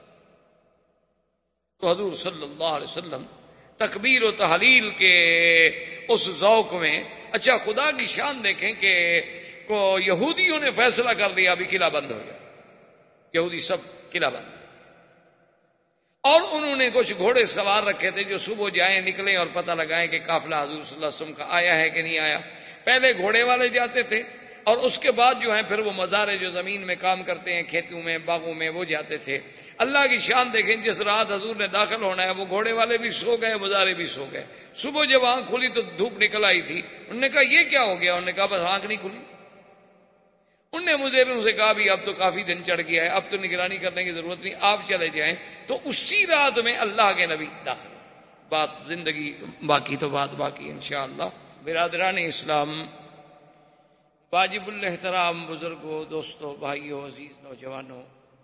تو حضور صلی اللہ علیہ وسلم تکبیر و تحلیل کے اس ذوق میں، اچھا خدا کی شان دیکھیں کہ کو یہودیوں نے فیصلہ کر لیا ابھی قلعہ بند ہو گیا، یہودی سب قلعہ بند، اور انہوں نے کچھ گھوڑے سوار رکھے تھے جو صبح جائیں نکلیں اور پتہ لگائیں کہ قافلہ حضور صلی اللہ علیہ وسلم کا آیا ہے کہ نہیں آیا۔ پہلے گھوڑے والے جاتے تھے اور اس کے بعد جو ہیں پھر وہ مزارے جو زمین میں کام کرتے ہیں کھیتوں میں باغوں میں وہ جاتے تھے۔ اللہ کی شان دیکھیں جس رات حضور نے داخل ہونا ہے وہ گھوڑے والے بھی سو گئے، مزارے بھی سو گئے۔ صبح جب آنکھ کھلی تو دھوپ نکل آئی تھی، انہوں نے کہا یہ کیا ہو گیا؟ انہوں نے کہا بس آنکھ نہیں کھلی۔ انہوں نے مزیروں سے کہا بھی اب تو کافی دن چڑھ گیا ہے، اب تو نگرانی کرنے کی ضرورت نہیں، آپ چلے جائیں۔ تو اسی رات میں اللہ کے نبی داخل، بات زندگی باقی تو بات باقی انشاءاللہ۔ برادران اسلام، واجب الاحترام بزرگوں، دوستوں، بھائیوں، عزیز نوجوانوں،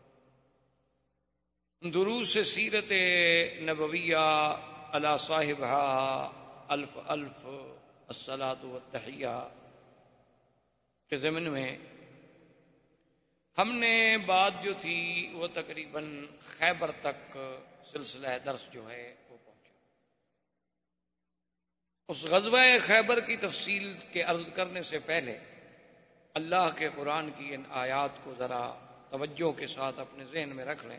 دروس سیرت نبویہ علی صاحبہ الف الف الصلاۃ والتحیہ کے ضمن میں ہم نے بات جو تھی وہ تقریباً خیبر تک سلسلہ درس جو ہے وہ پہنچا۔ اس غزوہ خیبر کی تفصیل کے عرض کرنے سے پہلے اللہ کے قرآن کی ان آیات کو ذرا توجہ کے ساتھ اپنے ذہن میں رکھ لیں،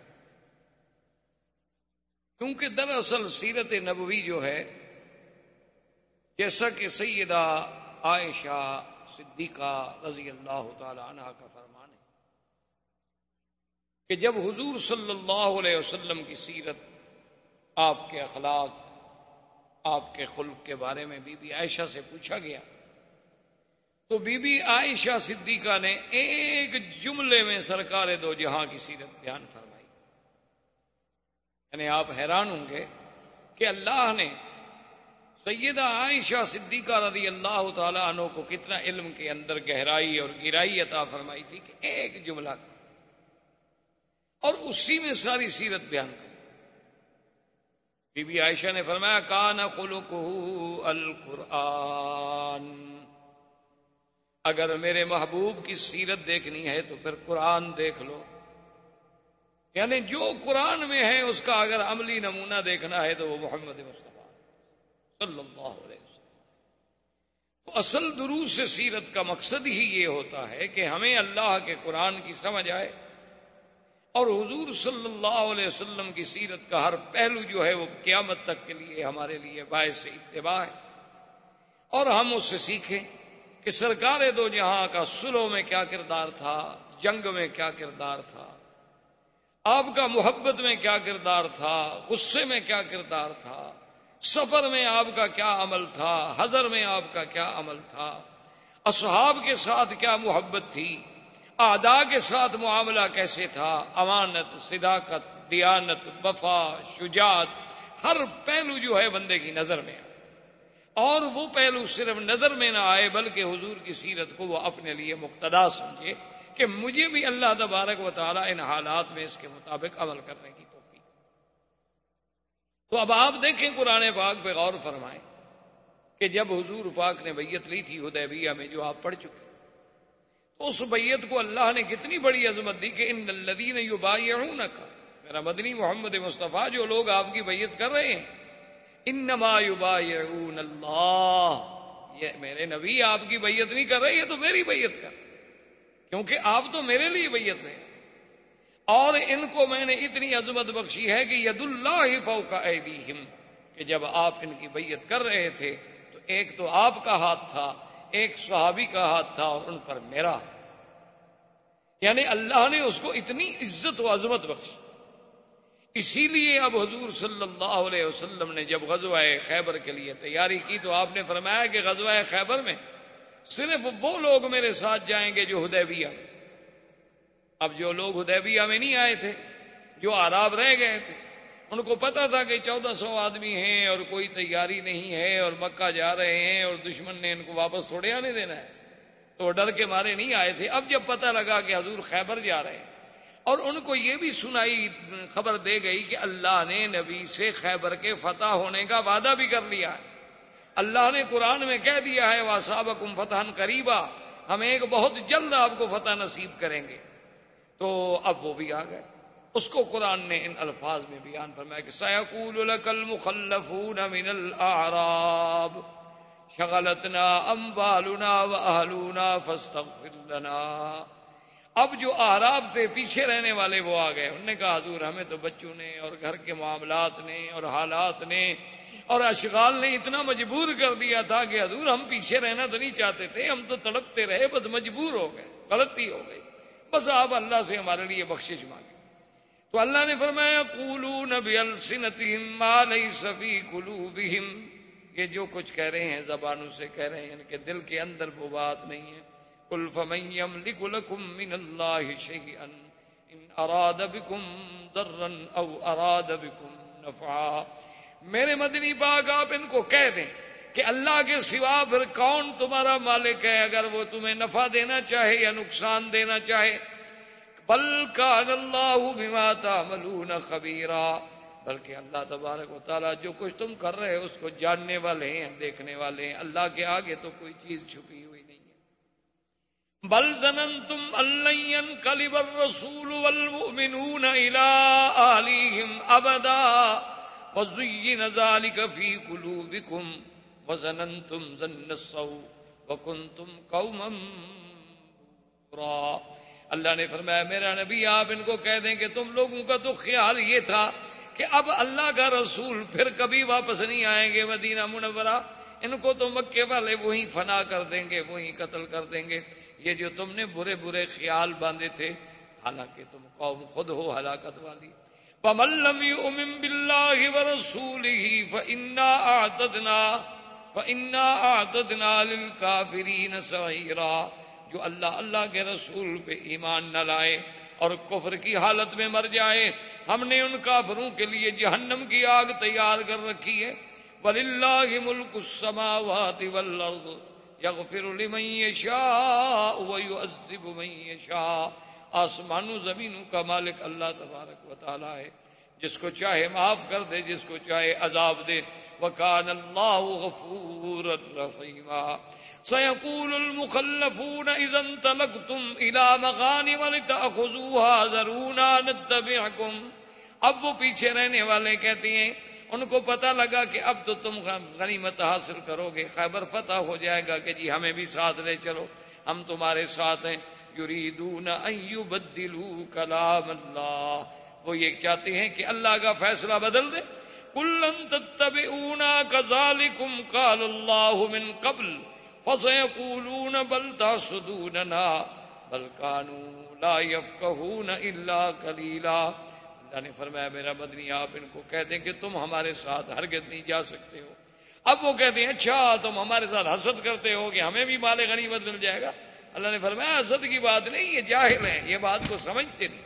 کیونکہ دراصل سیرت نبوی جو ہے جیسا کہ سیدہ عائشہ صدیقہ رضی اللہ تعالی عنہا کا فرمان ہے کہ جب حضور صلی اللہ علیہ وسلم کی سیرت، آپ کے اخلاق، آپ کے خلق کے بارے میں بی بی عائشہ سے پوچھا گیا تو بی بی عائشہ صدیقہ نے ایک جملے میں سرکار دو جہاں کی سیرت بیان فرمائی۔ یعنی آپ حیران ہوں گے کہ اللہ نے سیدہ عائشہ صدیقہ رضی اللہ تعالی عنہ کو کتنا علم کے اندر گہرائی اور گہرائی عطا فرمائی تھی کہ ایک جملہ اور اسی میں ساری سیرت بیان کی۔ بی بی عائشہ نے فرمایا کان خلقہ القرآن، اگر میرے محبوب کی سیرت دیکھنی ہے تو پھر قرآن دیکھ لو، یعنی جو قرآن میں ہے اس کا اگر عملی نمونہ دیکھنا ہے تو وہ محمد مصطفیٰ صلی اللہ علیہ وسلم۔ تو اصل دروس سیرت کا مقصد ہی یہ ہوتا ہے کہ ہمیں اللہ کے قرآن کی سمجھ آئے اور حضور صلی اللہ علیہ وسلم کی سیرت کا ہر پہلو جو ہے وہ قیامت تک کے لیے ہمارے لیے باعث اتباع ہے، اور ہم اس سے سیکھیں کہ سرکار دو جہاں کا صلح میں کیا کردار تھا، جنگ میں کیا کردار تھا، آپ کا محبت میں کیا کردار تھا، غصے میں کیا کردار تھا، سفر میں آپ کا کیا عمل تھا، حضر میں آپ کا کیا عمل تھا، اصحاب کے ساتھ کیا محبت تھی، اعداء کے ساتھ معاملہ کیسے تھا، امانت، صداقت، دیانت، وفا، شجاعت، ہر پہلو جو ہے بندے کی نظر میں آئے، اور وہ پہلو صرف نظر میں نہ آئے بلکہ حضور کی سیرت کو وہ اپنے لیے مقتدا سمجھے کہ مجھے بھی اللہ تبارک و تعالی ان حالات میں اس کے مطابق عمل کرنے کی توفیق۔ تو اب آپ دیکھیں قرآن پاک پہ غور فرمائیں کہ جب حضور پاک نے بیعت لی تھی حدیبیہ میں جو آپ پڑھ چکے، تو اس بیعت کو اللہ نے کتنی بڑی عظمت دی کہ ان الذین یبایعونک، میرا مدنی محمد مصطفیٰ جو لوگ آپ کی بیعت کر رہے ہیں، انما یبایعون اللہ، یہ میرے نبی آپ کی بیعت نہیں کر رہے، یہ تو میری بیعت کر رہے، کیونکہ آپ تو میرے لیے بیعت میں، اور ان کو میں نے اتنی عظمت بخشی ہے کہ ید اللہ فوق ایدیہم، کہ جب آپ ان کی بیعت کر رہے تھے تو ایک تو آپ کا ہاتھ تھا، ایک صحابی کا ہاتھ تھا، اور ان پر میرا ہاتھ تھا، یعنی اللہ نے اس کو اتنی عزت و عظمت بخشی۔ اسی لیے اب حضور صلی اللہ علیہ وسلم نے جب غزوہ خیبر کے لیے تیاری کی تو آپ نے فرمایا کہ غزوہ خیبر میں صرف وہ لوگ میرے ساتھ جائیں گے جو حدیبیہ میں تھے۔ اب جو لوگ حدیبیہ میں نہیں آئے تھے، جو اعراب رہ گئے تھے، ان کو پتا تھا کہ چودہ سو آدمی ہیں اور کوئی تیاری نہیں ہے اور مکہ جا رہے ہیں اور دشمن نے ان کو واپس تھوڑے آنے دینا ہے، تو ڈر کے مارے نہیں آئے تھے۔ اب جب پتہ لگا کہ حضور خیبر جا رہے ہیں اور ان کو یہ بھی سنائی خبر دے گئی کہ اللہ نے نبی سے خیبر کے فتح ہونے کا وعدہ بھی کر لیا ہے، اللہ نے قرآن میں کہہ دیا ہے وَأَصَابَكُمْ فَتْحًا قَرِيبًا، ہم ایک بہت جلد آپ کو فتح نصیب کریں گے، تو اب وہ بھی آ گئے. اس کو قرآن نے ان الفاظ میں بیان فرمایا کہ سَيَقُولُ لَكَ الْمُخَلَّفُونَ مِنَ الْأَعْرَابِ شَغَلَتْنَا أَمْوَالُنَا وَأَهْلُونَا فَاسْتَغْفِرْ لَنَا. اب جو اعراب تھے پیچھے رہنے والے وہ آ گئے. انہوں نے کہا حضور ہمیں تو بچوں نے اور گھر کے معاملات نے اور حالات نے اور اشغال نے اتنا مجبور کر دیا تھا کہ حضور ہم پیچھے رہنا تو نہیں چاہتے تھے, ہم تو تڑپتے رہے, بس مجبور ہو گئے, غلطی ہو گئی, بس آپ اللہ سے ہمارے لیے بخشش مانگیں. تو اللہ نے فرمایا قولون بألسنتہم ما لیس فی قلوبہم, یہ جو کچھ کہہ رہے ہیں زبانوں سے کہہ رہے ہیں, ان کے دل کے اندر وہ بات نہیں ہے. قل فمن یملک لکم من اللہ شیئا ان اراد بکم ضرا او اراد بکم نفعا. میرے مدنی پاک آپ ان کو کہہ دیں کہ اللہ کے سوا پھر کون تمہارا مالک ہے اگر وہ تمہیں نفع دینا چاہے یا نقصان دینا چاہے. بل کان اللہ بما تعملون خبیرا, بلکہ اللہ تبارک و تعالیٰ جو کچھ تم کر رہے ہو اس کو جاننے والے ہیں, دیکھنے والے ہیں. اللہ کے آگے تو کوئی چیز چھپی ہوئی نہیں ہے. بل ظننتم ان لن ينقلب الرسول والمؤمنون الى اہلیہم ابدا وزین ذلک فی قلوبکم وظننتم ظن السوء وکنتم قوما بورا. اللہ نے فرمایا میرا نبی آپ ان کو کہہ دیں کہ تم لوگوں کا تو خیال یہ تھا کہ اب اللہ کا رسول پھر کبھی واپس نہیں آئیں گے مدینہ منورہ, ان کو تو مکے والے وہیں فنا کر دیں گے, وہیں قتل کر دیں گے. یہ جو تم نے برے برے خیال باندھے تھے, حالانکہ تم قوم خود ہو ہلاکت والی. فَمَن لَّمْ يُؤْمِن بِاللَّهِ وَرَسُولِهِ فَإِنَّا أَعْتَدْنَا فَإِنَّا أَعْتَدْنَا لِلْكَافِرِينَ سَعِيرًا. جو اللہ اللہ کے رسول پہ ایمان نہ لائے اور کفر کی حالت میں مر جائے, ہم نے ان کافروں کے لیے جہنم کی آگ تیار کر رکھی ہے. وَلِلَّهِ مُلْكُ السَّمَاوَاتِ وَالْأَرْضِ يَغْفِرُ لِمَن يَشَاءُ وَيُعَذِّبُ مَن يَشَاءُ. آسمانوں زمینوں کا مالک اللہ تبارک و تعالی ہے, جس کو چاہے معاف کر دے, جس کو چاہے عذاب دے. وَكَانَ اللَّهُ غَفُورًا رَحِيمًا. سَيَقُولُ الْمُخَلَّفُونَ إِذَا انطَلَقْتُمْ إِلَىٰ مَغَانِمَ لِتَأْخُذُوهَا ذَرُونَا نَتَّبِعْكُمْ. اب وہ پیچھے رہنے والے کہتے ہیں ان کو پتہ لگا کہ اب تو تم غنیمت حاصل کرو گے, خیبر فتح ہو جائے گا, کہ جی ہمیں بھی ساتھ لے چلو, ہم تمہارے ساتھ ہیں. یریدون ان یبدلوا کلام اللہ, وہ یہ چاہتے ہیں کہ اللہ کا فیصلہ بدل دے. قل لن تتبعونا كذلكم قال اللہ من قبل فسيقولون بل تحسدوننا بل كانوا لا يفقهون الا قليلا. اللہ نے فرمایا میرا مدنی آپ ان کو کہہ دیں کہ تم ہمارے ساتھ ہرگز نہیں جا سکتے ہو. اب وہ کہتے ہیں اچھا تم ہمارے ساتھ حسد کرتے ہو کہ ہمیں بھی مال غنیمت مل جائے گا. اللہ نے فرمایا حسد کی بات نہیں, یہ جاہل ہیں, یہ بات کو سمجھتے نہیں.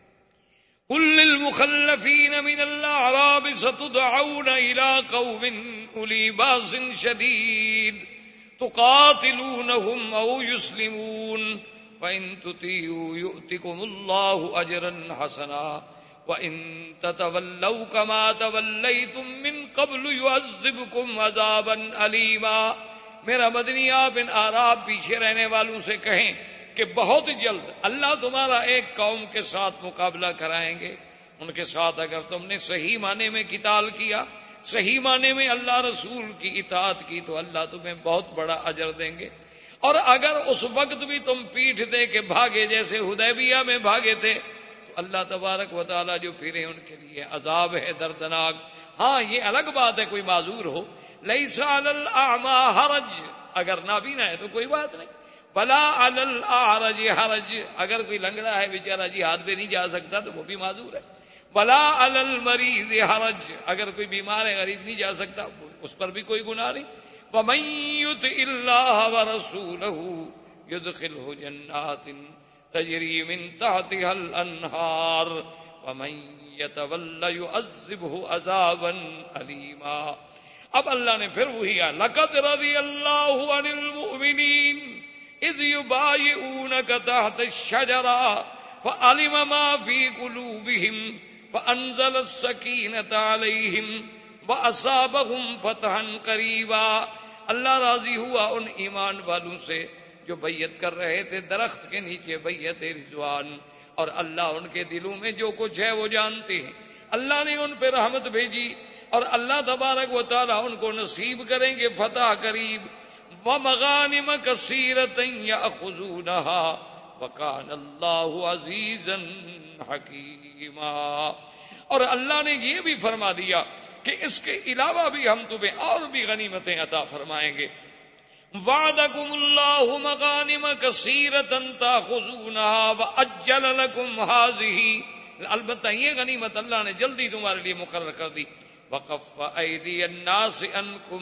قل للمخلفین من الاعراب ستدعون الى قوم اولی باس شدید تقاتلونهم او يسلمون فان تطيعوا يؤتكم الله اجرا حسنا وان تتولوا كما توليتم من قبل يعذبكم عذابا اليما. میرا مدنی آپ ان اعراب پیچھے رہنے والوں سے کہیں کہ بہت جلد اللہ تمہارا ایک قوم کے ساتھ مقابلہ کرائیں گے. ان کے ساتھ اگر تم نے صحیح معنی میں قتال کیا, صحیح معنی میں اللہ رسول کی اطاعت کی, تو اللہ تمہیں بہت بڑا اجر دیں گے. اور اگر اس وقت بھی تم پیٹھ دے کے بھاگے جیسے حدیبیہ میں بھاگے تھے, تو اللہ تبارک و تعالیٰ جو پھرے ان کے لیے عذاب ہے دردناک. ہاں یہ الگ بات ہے کوئی معذور ہو, لیس علی الاعمی حرج, اگر نابینا ہے تو کوئی بات نہیں. ولا علی الاعرج حرج, اگر کوئی لنگڑا ہے بیچارہ جہاد پہ نہیں جا سکتا تو وہ بھی معذور ہے. ولا علی المریض حرج, اگر کوئی بیمار ہے غریب نہیں جا سکتا اس پر بھی کوئی گناہ نہیں. ومن یطع اللہ ورسولہ یدخلہ جنات تجری من تحتها الانہار ومن یتول یعذبہ عذابا علیما. اب اللہ نے پھر وہی آیا, لقد رضی اللہ عن المؤمنین اذ یبایعونک تحت الشجرہ فعلم ما فی قلوبہم فانزل السکینۃ علیہم وَأَصَابَهُمْ فَتْحًا قَرِيبًا. اللہ راضی ہوا ان ایمان والوں سے جو بیعت کر رہے تھے درخت کے نیچے بیعت رضوان، اور اللہ ان کے دلوں میں جو کچھ ہے وہ جانتے ہیں۔ اللہ نے ان پہ رحمت بھیجی اور اللہ تبارک و تعالیٰ ان کو نصیب کریں گے فتح قریب۔ وَمَغَانِمَ كَثِيرَةً يَأْخُذُونَهَا وَكَانَ اللَّهُ عَزِيزًا حَكِيمًا۔ اور اللہ نے یہ بھی فرما دیا کہ اس کے علاوہ بھی ہم تمہیں اور بھی غنیمتیں عطا فرمائیں گے۔ وعدکم اللہ مغانم کثیرۃ تاخذونها واجل لکم هذه، البتہ یہ غنیمت اللہ نے جلدی تمہارے لیے مقرر کر دی۔ وکف ایدی الناس عنکم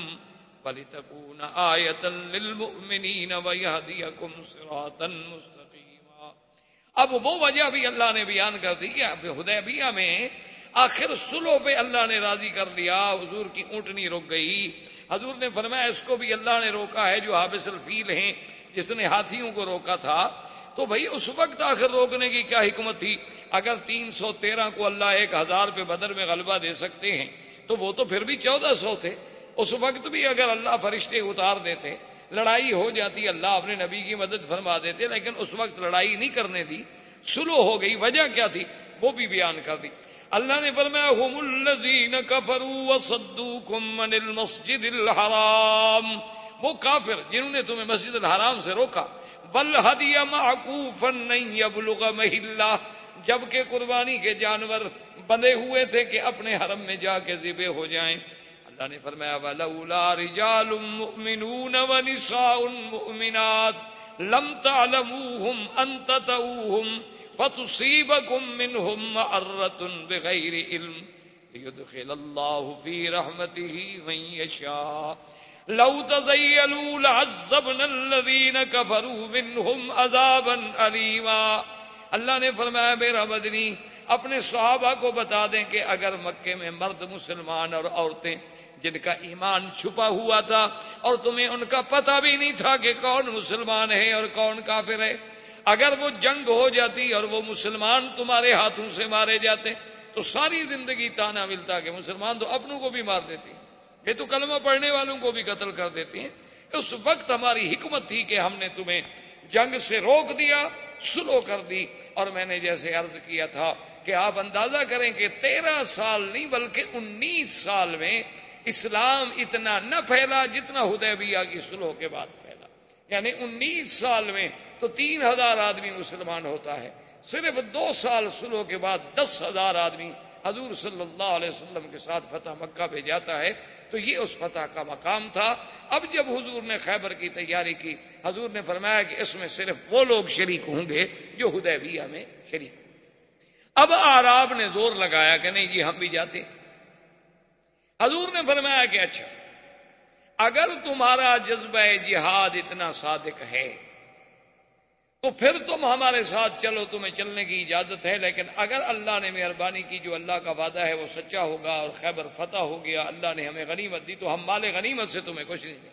ولتکون آیۃ للمؤمنین ویہدیکم صراطا مستقیما۔ اب وہ وجہ بھی اللہ نے بیان کر دی کہ اب حدیبیہ میں آخر صلح پہ اللہ نے راضی کر لیا، حضور کی اونٹنی رک گئی۔ حضور نے فرمایا اس کو بھی اللہ نے روکا ہے جو حابس الفیل ہیں، جس نے ہاتھیوں کو روکا تھا۔ تو بھائی اس وقت آخر روکنے کی کیا حکمت تھی؟ اگر تین سو تیرہ کو اللہ ایک ہزار پہ بدر میں غلبہ دے سکتے ہیں تو وہ تو پھر بھی چودہ سو تھے۔ اس وقت بھی اگر اللہ فرشتے اتار دیتے، لڑائی ہو جاتی، اللہ اپنے نبی کی مدد فرما دیتے، لیکن اس وقت لڑائی نہیں کرنے دی، صلح ہو گئی۔ وجہ کیا تھی وہ بھی بیان کر دی۔ اللہ نے فرمایا ہم الذین کفروا وصدوکم عن المسجد الحرام، وہ کافر جنہوں نے تمہیں مسجد الحرام سے روکا، والہدی معکوفا ان یبلغ محلہ، جبکہ قربانی کے جانور بندھے ہوئے تھے کہ اپنے حرم میں جا کے ذبح ہو جائیں۔ اللہ نے فرمایا ولولا رجال مؤمنون ونساء مؤمنات لم تعلموهم ان تطؤوهم فتصيبكم منهم معرة بغير علم ليدخل الله في رحمته من يشاء لو تزيلوا لعذبنا الذين كفروا منهم عذابا أليما۔ اللہ نے فرمایا میرا مدنی اپنے صحابہ کو بتا دیں کہ اگر مکے میں مرد مسلمان اور عورتیں جن کا ایمان چھپا ہوا تھا اور تمہیں ان کا پتہ بھی نہیں تھا کہ کون مسلمان ہے اور کون کافر ہے، اگر وہ جنگ ہو جاتی اور وہ مسلمان تمہارے ہاتھوں سے مارے جاتے تو ساری زندگی تانا ملتا کہ مسلمان تو اپنوں کو بھی مار دیتے ہیں، یہ تو کلمہ پڑھنے والوں کو بھی قتل کر دیتے ہیں۔ اس وقت ہماری حکمت تھی کہ ہم نے تمہیں جنگ سے روک دیا، سلو کر دی۔ اور میں نے جیسے عرض کیا تھا کہ آپ اندازہ کریں کہ تیرہ سال نہیں بلکہ انیس سال میں اسلام اتنا نہ پھیلا جتنا حدیبیہ کی صلح کے بعد پھیلا، یعنی انیس سال میں تو تین ہزار آدمی مسلمان ہوتا ہے، صرف دو سال صلح کے بعد دس ہزار آدمی حضور صلی اللہ علیہ وسلم کے ساتھ فتح مکہ پہ جاتا ہے۔ تو یہ اس فتح کا مقام تھا۔ اب جب حضور نے خیبر کی تیاری کی، حضور نے فرمایا کہ اس میں صرف وہ لوگ شریک ہوں گے جو حدیبیہ میں شریک ہوں گے۔ اب اعراب نے زور لگایا کہ نہیں جی ہم بھی جاتے۔ حضور نے فرمایا کہ اچھا اگر تمہارا جذبہ جہاد اتنا صادق ہے تو پھر تم ہمارے ساتھ چلو، تمہیں چلنے کی اجازت ہے، لیکن اگر اللہ نے مہربانی کی جو اللہ کا وعدہ ہے وہ سچا ہوگا اور خیبر فتح ہو گیا، اللہ نے ہمیں غنیمت دی تو ہم مال غنیمت سے تمہیں کچھ نہیں دیں،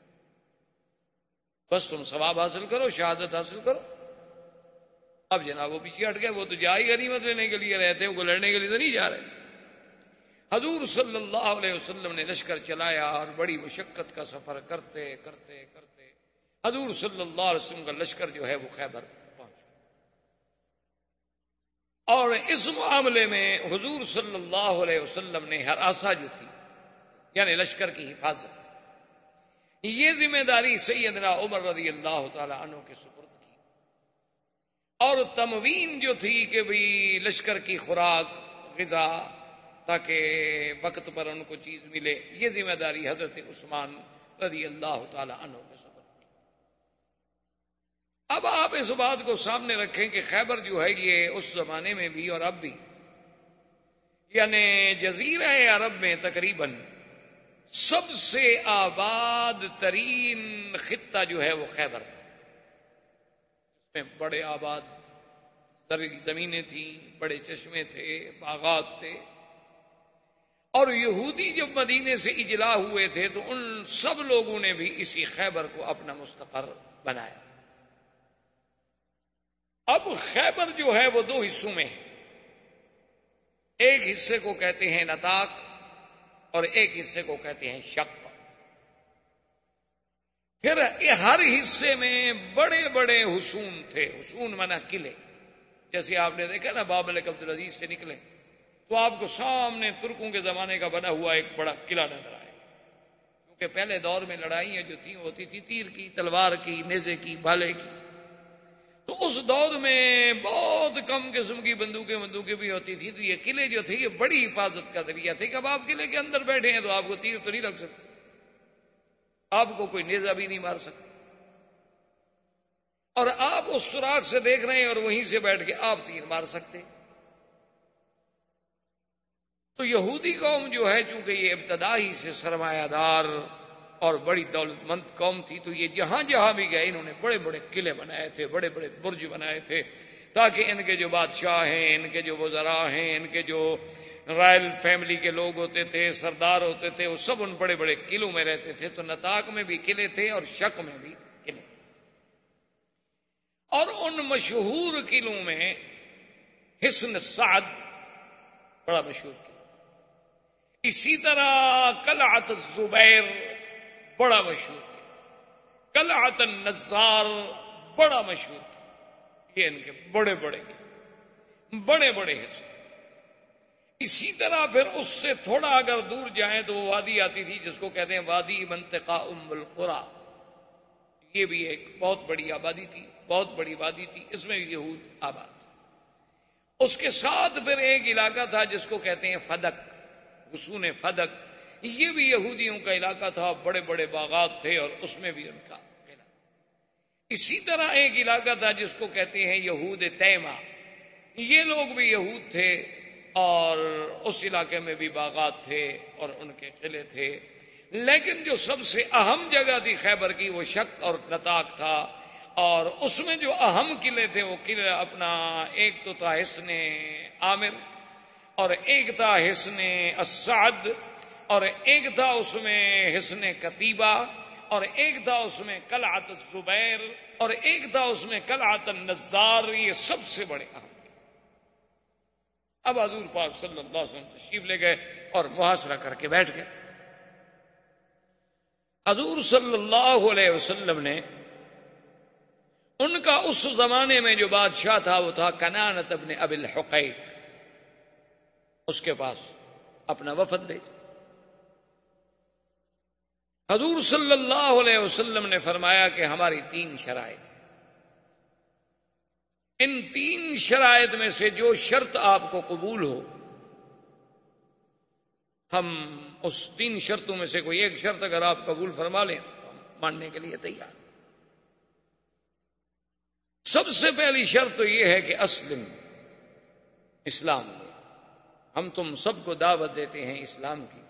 بس تم ثواب حاصل کرو، شہادت حاصل کرو۔ اب جناب وہ پیچھے ہٹ گئے، وہ تو جا ہی غنیمت لینے کے لیے رہتے ہیں، وہ لڑنے کے لیے تو نہیں جا رہے۔ حضور صلی اللہ علیہ وسلم نے لشکر چلایا اور بڑی مشقت کا سفر کرتے کرتے کرتے حضور صلی اللہ علیہ وسلم کا لشکر جو ہے وہ خیبر پہنچ گیا۔ اور اس معاملے میں حضور صلی اللہ علیہ وسلم نے ہراساں جو تھی یعنی لشکر کی حفاظت، یہ ذمہ داری سیدنا عمر رضی اللہ تعالی عنہ کے سپرد کی، اور تموین جو تھی کہ بھی لشکر کی خوراک غذا تاکہ وقت پر ان کو چیز ملے، یہ ذمہ داری حضرت عثمان رضی اللہ تعالی عنہ کے سپرد۔ اب آپ اس بات کو سامنے رکھیں کہ خیبر جو ہے یہ اس زمانے میں بھی اور اب بھی یعنی جزیرہ عرب میں تقریباً سب سے آباد ترین خطہ جو ہے وہ خیبر تھا۔ اس میں بڑے آباد زرعی زمینیں تھیں، بڑے چشمے تھے، باغات تھے، اور یہودی جب مدینے سے اجلا ہوئے تھے تو ان سب لوگوں نے بھی اسی خیبر کو اپنا مستقر بنایا تھا۔ اب خیبر جو ہے وہ دو حصوں میں ہے، ایک حصے کو کہتے ہیں نطاق اور ایک حصے کو کہتے ہیں شق۔ پھر یہ ہر حصے میں بڑے بڑے حصون تھے. حصون مانا قلعے. جیسے آپ نے دیکھا نا باب الملک عبدالعزیز سے نکلے تو آپ کو سامنے ترکوں کے زمانے کا بنا ہوا ایک بڑا قلعہ نظر آئے. کیونکہ پہلے دور میں لڑائیاں جو تھیں ہوتی تھی تیر کی، تلوار کی، نیزے کی، بھالے کی. تو اس دور میں بہت کم قسم کی بندوقیں بندوقیں بھی ہوتی تھی. تو یہ قلعے جو تھے یہ بڑی حفاظت کا ذریعہ تھے کہ اب آپ قلعے کے اندر بیٹھے ہیں تو آپ کو تیر تو نہیں لگ سکتا، آپ کو کوئی نیزہ بھی نہیں مار سکتا، اور آپ اس سوراخ سے دیکھ رہے ہیں اور وہیں سے بیٹھ کے آپ تیر مار سکتے. تو یہودی قوم جو ہے چونکہ یہ ابتدا ہی سے سرمایہ دار اور بڑی دولت مند قوم تھی، تو یہ جہاں جہاں بھی گئے انہوں نے بڑے بڑے قلعے بنائے تھے، بڑے بڑے برج بنائے تھے، تاکہ ان کے جو بادشاہ ہیں، ان کے جو وزراء ہیں، ان کے جو رائل فیملی کے لوگ ہوتے تھے، سردار ہوتے تھے، وہ سب ان بڑے بڑے قلعوں میں رہتے تھے. تو نطاق میں بھی قلعے تھے اور شک میں بھی قلعے. اور ان مشہور قلعوں میں حصن سعد بڑا مشہور قلعہ، اسی طرح قلعت الزبیر بڑا مشہور قلعہ، قلعت النزار بڑا مشہور قلعہ. یہ ان کے بڑے بڑے قلعے، بڑے بڑے حصے. اسی طرح پھر اس سے تھوڑا اگر دور جائیں تو وہ وادی آتی تھی جس کو کہتے ہیں وادی منطقہ ام القریٰ. یہ بھی ایک بہت بڑی آبادی تھی، بہت بڑی وادی تھی، اس میں بھی یہود آباد تھے. اس کے ساتھ پھر ایک علاقہ تھا جس کو کہتے ہیں فدق، حصون فدق. یہ بھی یہودیوں کا علاقہ تھا، بڑے بڑے باغات تھے اور اس میں بھی ان کا قلعہ. اسی طرح ایک علاقہ تھا جس کو کہتے ہیں یہود تیمہ. یہ لوگ بھی یہود تھے اور اس علاقے میں بھی باغات تھے اور ان کے قلعے تھے. لیکن جو سب سے اہم جگہ تھی خیبر کی وہ شک اور نطاق تھا، اور اس میں جو اہم قلعے تھے وہ قلعہ اپنا ایک تو تھا حصن عامر، اور ایک تھا حصن السعد، اور ایک تھا اس میں حصن کتیبہ، اور ایک تھا اس میں قلعت الزبیر، اور ایک تھا اس میں قلعت النزار. یہ سب سے بڑے اہم. اب حضور پاک صلی اللہ علیہ وسلم تشریف لے گئے اور محاصرہ کر کے بیٹھ گئے. حضور صلی اللہ علیہ وسلم نے ان کا اس زمانے میں جو بادشاہ تھا وہ تھا کنانۃ ابن ابی الحقیق. اس کے پاس اپنا وفد بھیجا. حضور صلی اللہ علیہ وسلم نے فرمایا کہ ہماری تین شرائط ہیں، ان تین شرائط میں سے جو شرط آپ کو قبول ہو، ہم اس تین شرطوں میں سے کوئی ایک شرط اگر آپ قبول فرما لیں تو ہم ماننے کے لیے تیار. سب سے پہلی شرط تو یہ ہے کہ اسلم، اسلام لے. ہم تم سب کو دعوت دیتے ہیں اسلام کی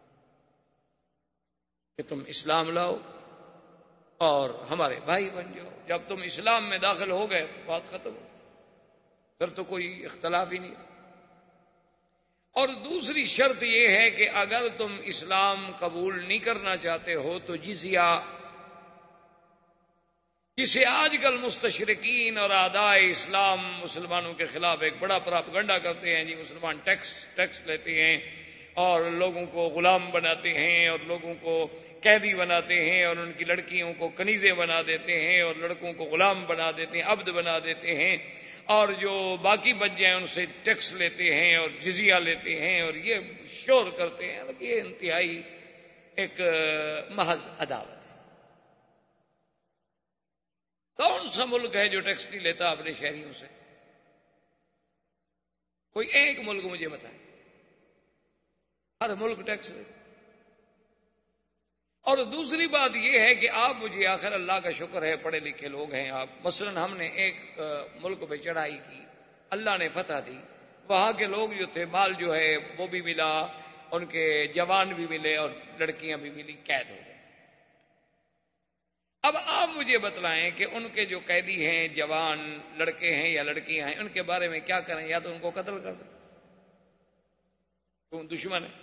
کہ تم اسلام لاؤ اور ہمارے بھائی بن جاؤ. جب تم اسلام میں داخل ہو گئے تو بات ختم ہو، پھر تو کوئی اختلاف ہی نہیں. اور دوسری شرط یہ ہے کہ اگر تم اسلام قبول نہیں کرنا چاہتے ہو تو جزیہ، جسے آج کل مستشرقین اور اعداء اسلام مسلمانوں کے خلاف ایک بڑا پراپگنڈا کرتے ہیں، جی مسلمان ٹیکس ٹیکس لیتے ہیں اور لوگوں کو غلام بناتے ہیں اور لوگوں کو قیدی بناتے ہیں اور ان کی لڑکیوں کو کنیزیں بنا دیتے ہیں اور لڑکوں کو غلام بنا دیتے ہیں، عبد بنا دیتے ہیں، اور جو باقی بچ جائیں ان سے ٹیکس لیتے ہیں اور جزیہ لیتے ہیں اور یہ شور کرتے ہیں. یہ انتہائی ایک محض عداوت ہے. کون سا ملک ہے جو ٹیکس نہیں لیتا اپنے شہریوں سے؟ کوئی ایک ملک مجھے بتائیں. ہر ملک ٹیکس لے. اور دوسری بات یہ ہے کہ آپ مجھے، آخر اللہ کا شکر ہے پڑھے لکھے لوگ ہیں آپ، مثلا ہم نے ایک ملک پہ چڑھائی کی، اللہ نے فتح دی، وہاں کے لوگ جو تھے مال جو ہے وہ بھی ملا، ان کے جوان بھی ملے اور لڑکیاں بھی ملی، قید ہو گئے. اب آپ مجھے بتلائیں کہ ان کے جو قیدی ہیں، جوان لڑکے ہیں یا لڑکیاں ہیں، ان کے بارے میں کیا کریں؟ یا تو ان کو قتل کر دیں، تو دشمن ہے.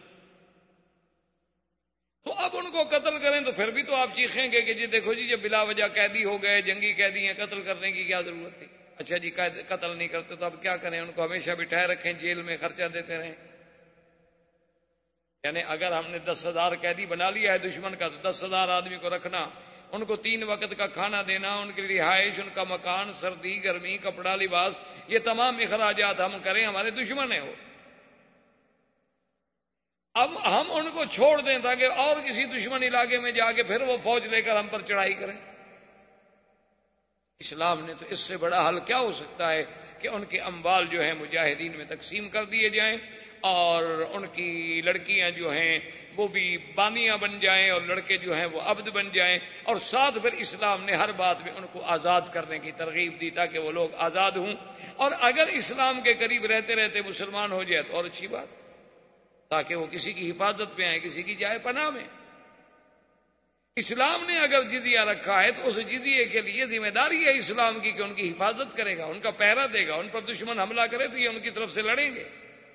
تو اب ان کو قتل کریں تو پھر بھی تو آپ چیخیں گے کہ جی دیکھو جی جب بلا وجہ قیدی ہو گئے، جنگی قیدی ہیں، قتل کرنے کی کیا ضرورت تھی؟ اچھا جی قتل نہیں کرتے تو اب کیا کریں؟ ان کو ہمیشہ بٹھائے رکھیں، جیل میں خرچہ دیتے رہیں. یعنی اگر ہم نے دس ہزار قیدی بنا لیا ہے دشمن کا، تو دس ہزار آدمی کو رکھنا، ان کو تین وقت کا کھانا دینا، ان کی رہائش، ان کا مکان، سردی گرمی، کپڑا لباس، یہ تمام اخراجات ہم کریں، ہمارے دشمن ہیں وہ. اب ہم ان کو چھوڑ دیں تاکہ اور کسی دشمن علاقے میں جا کے پھر وہ فوج لے کر ہم پر چڑھائی کریں. اسلام نے تو اس سے بڑا حل کیا ہو سکتا ہے کہ ان کے اموال جو ہیں مجاہدین میں تقسیم کر دیے جائیں، اور ان کی لڑکیاں جو ہیں وہ بھی بانیاں بن جائیں، اور لڑکے جو ہیں وہ عبد بن جائیں. اور ساتھ پھر اسلام نے ہر بات میں ان کو آزاد کرنے کی ترغیب دی تاکہ وہ لوگ آزاد ہوں. اور اگر اسلام کے قریب رہتے رہتے مسلمان ہو جائے تو اور اچھی بات، تاکہ وہ کسی کی حفاظت میں آئے، کسی کی جائے پناہ میں. اسلام نے اگر جزیہ رکھا ہے تو اس جزیے کے لیے ذمہ داری ہے اسلام کی کہ ان کی حفاظت کرے گا، ان کا پہرا دے گا. ان پر دشمن حملہ کرے تو یہ ان کی طرف سے لڑیں گے.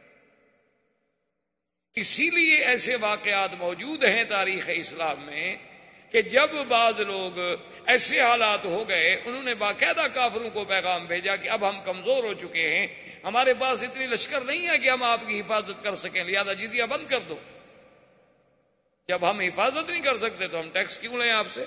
اسی لیے ایسے واقعات موجود ہیں تاریخ اسلام میں کہ جب بعض لوگ ایسے حالات ہو گئے، انہوں نے باقاعدہ کافروں کو پیغام بھیجا کہ اب ہم کمزور ہو چکے ہیں، ہمارے پاس اتنی لشکر نہیں ہے کہ ہم آپ کی حفاظت کر سکیں، لہذا جزیہ بند کر دو. جب ہم حفاظت نہیں کر سکتے تو ہم ٹیکس کیوں لیں آپ سے؟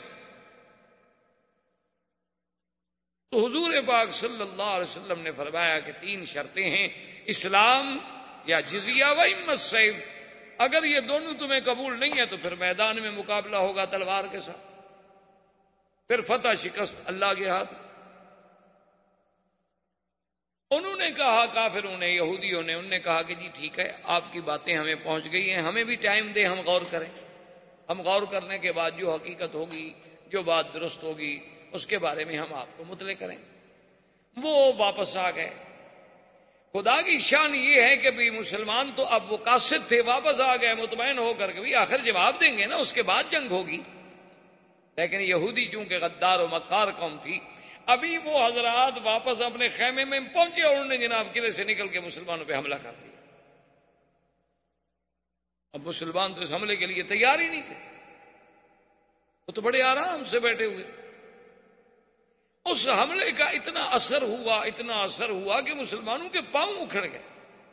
تو حضور پاک صلی اللہ علیہ وسلم نے فرمایا کہ تین شرطیں ہیں، اسلام یا جزیہ و اما السیف. اگر یہ دونوں تمہیں قبول نہیں ہے تو پھر میدان میں مقابلہ ہوگا تلوار کے ساتھ، پھر فتح شکست اللہ کے ہاتھ. انہوں نے کہا، کافروں نے، یہودیوں نے، انہوں نے کہا کہ جی ٹھیک ہے، آپ کی باتیں ہمیں پہنچ گئی ہیں، ہمیں بھی ٹائم دے، ہم غور کریں. ہم غور کرنے کے بعد جو حقیقت ہوگی، جو بات درست ہوگی، اس کے بارے میں ہم آپ کو مطلع کریں. وہ واپس آ گئے. خدا کی شان یہ ہے کہ بھی مسلمان تو اب وہ قاصد تھے، واپس آ گئے مطمئن ہو کر کے بھی آخر جواب دیں گے نا، اس کے بعد جنگ ہوگی. لیکن یہودی چونکہ غدار و مکار قوم تھی، ابھی وہ حضرات واپس اپنے خیمے میں پہنچے اور انہوں نے جناب قلعے سے نکل کے مسلمانوں پہ حملہ کر دیا. اب مسلمان تو اس حملے کے لیے تیار ہی نہیں تھے، وہ تو بڑے آرام سے بیٹھے ہوئے تھے. اس حملے کا اتنا اثر ہوا، اتنا اثر ہوا کہ مسلمانوں کے پاؤں اکھڑ گئے.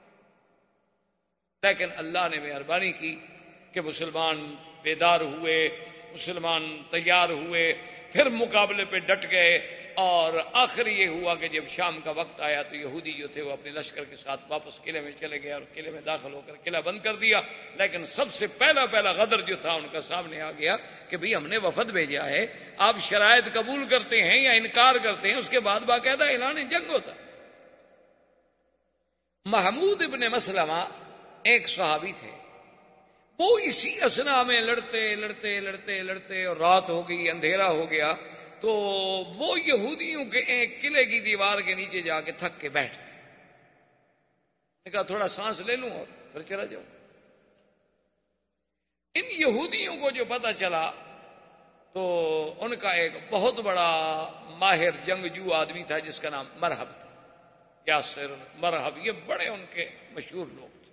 لیکن اللہ نے مہربانی کی کہ مسلمان بیدار ہوئے، مسلمان تیار ہوئے، پھر مقابلے پہ ڈٹ گئے. اور آخر یہ ہوا کہ جب شام کا وقت آیا تو یہودی جو تھے وہ اپنے لشکر کے ساتھ واپس قلعے میں چلے گئے اور قلعے میں داخل ہو کر قلعہ بند کر دیا. لیکن سب سے پہلا پہلا غدر جو تھا ان کا سامنے آ گیا کہ بھئی ہم نے وفد بھیجا ہے، آپ شرائط قبول کرتے ہیں یا انکار کرتے ہیں، اس کے بعد باقاعدہ اعلان جنگ ہوتا. محمود ابن مسلمہ ایک صحابی تھے، وہ اسی اثنا میں لڑتے لڑتے لڑتے لڑتے اور رات ہو گئی، اندھیرا ہو گیا، تو وہ یہودیوں کے ایک قلعے کی دیوار کے نیچے جا کے تھک کے بیٹھ گئے. نے کہا تھوڑا سانس لے لوں اور پھر چلا جاؤں. ان یہودیوں کو جو پتہ چلا تو ان کا ایک بہت بڑا ماہر جنگجو آدمی تھا جس کا نام مرحب تھا، یاسر مرحب، یہ بڑے ان کے مشہور لوگ تھے.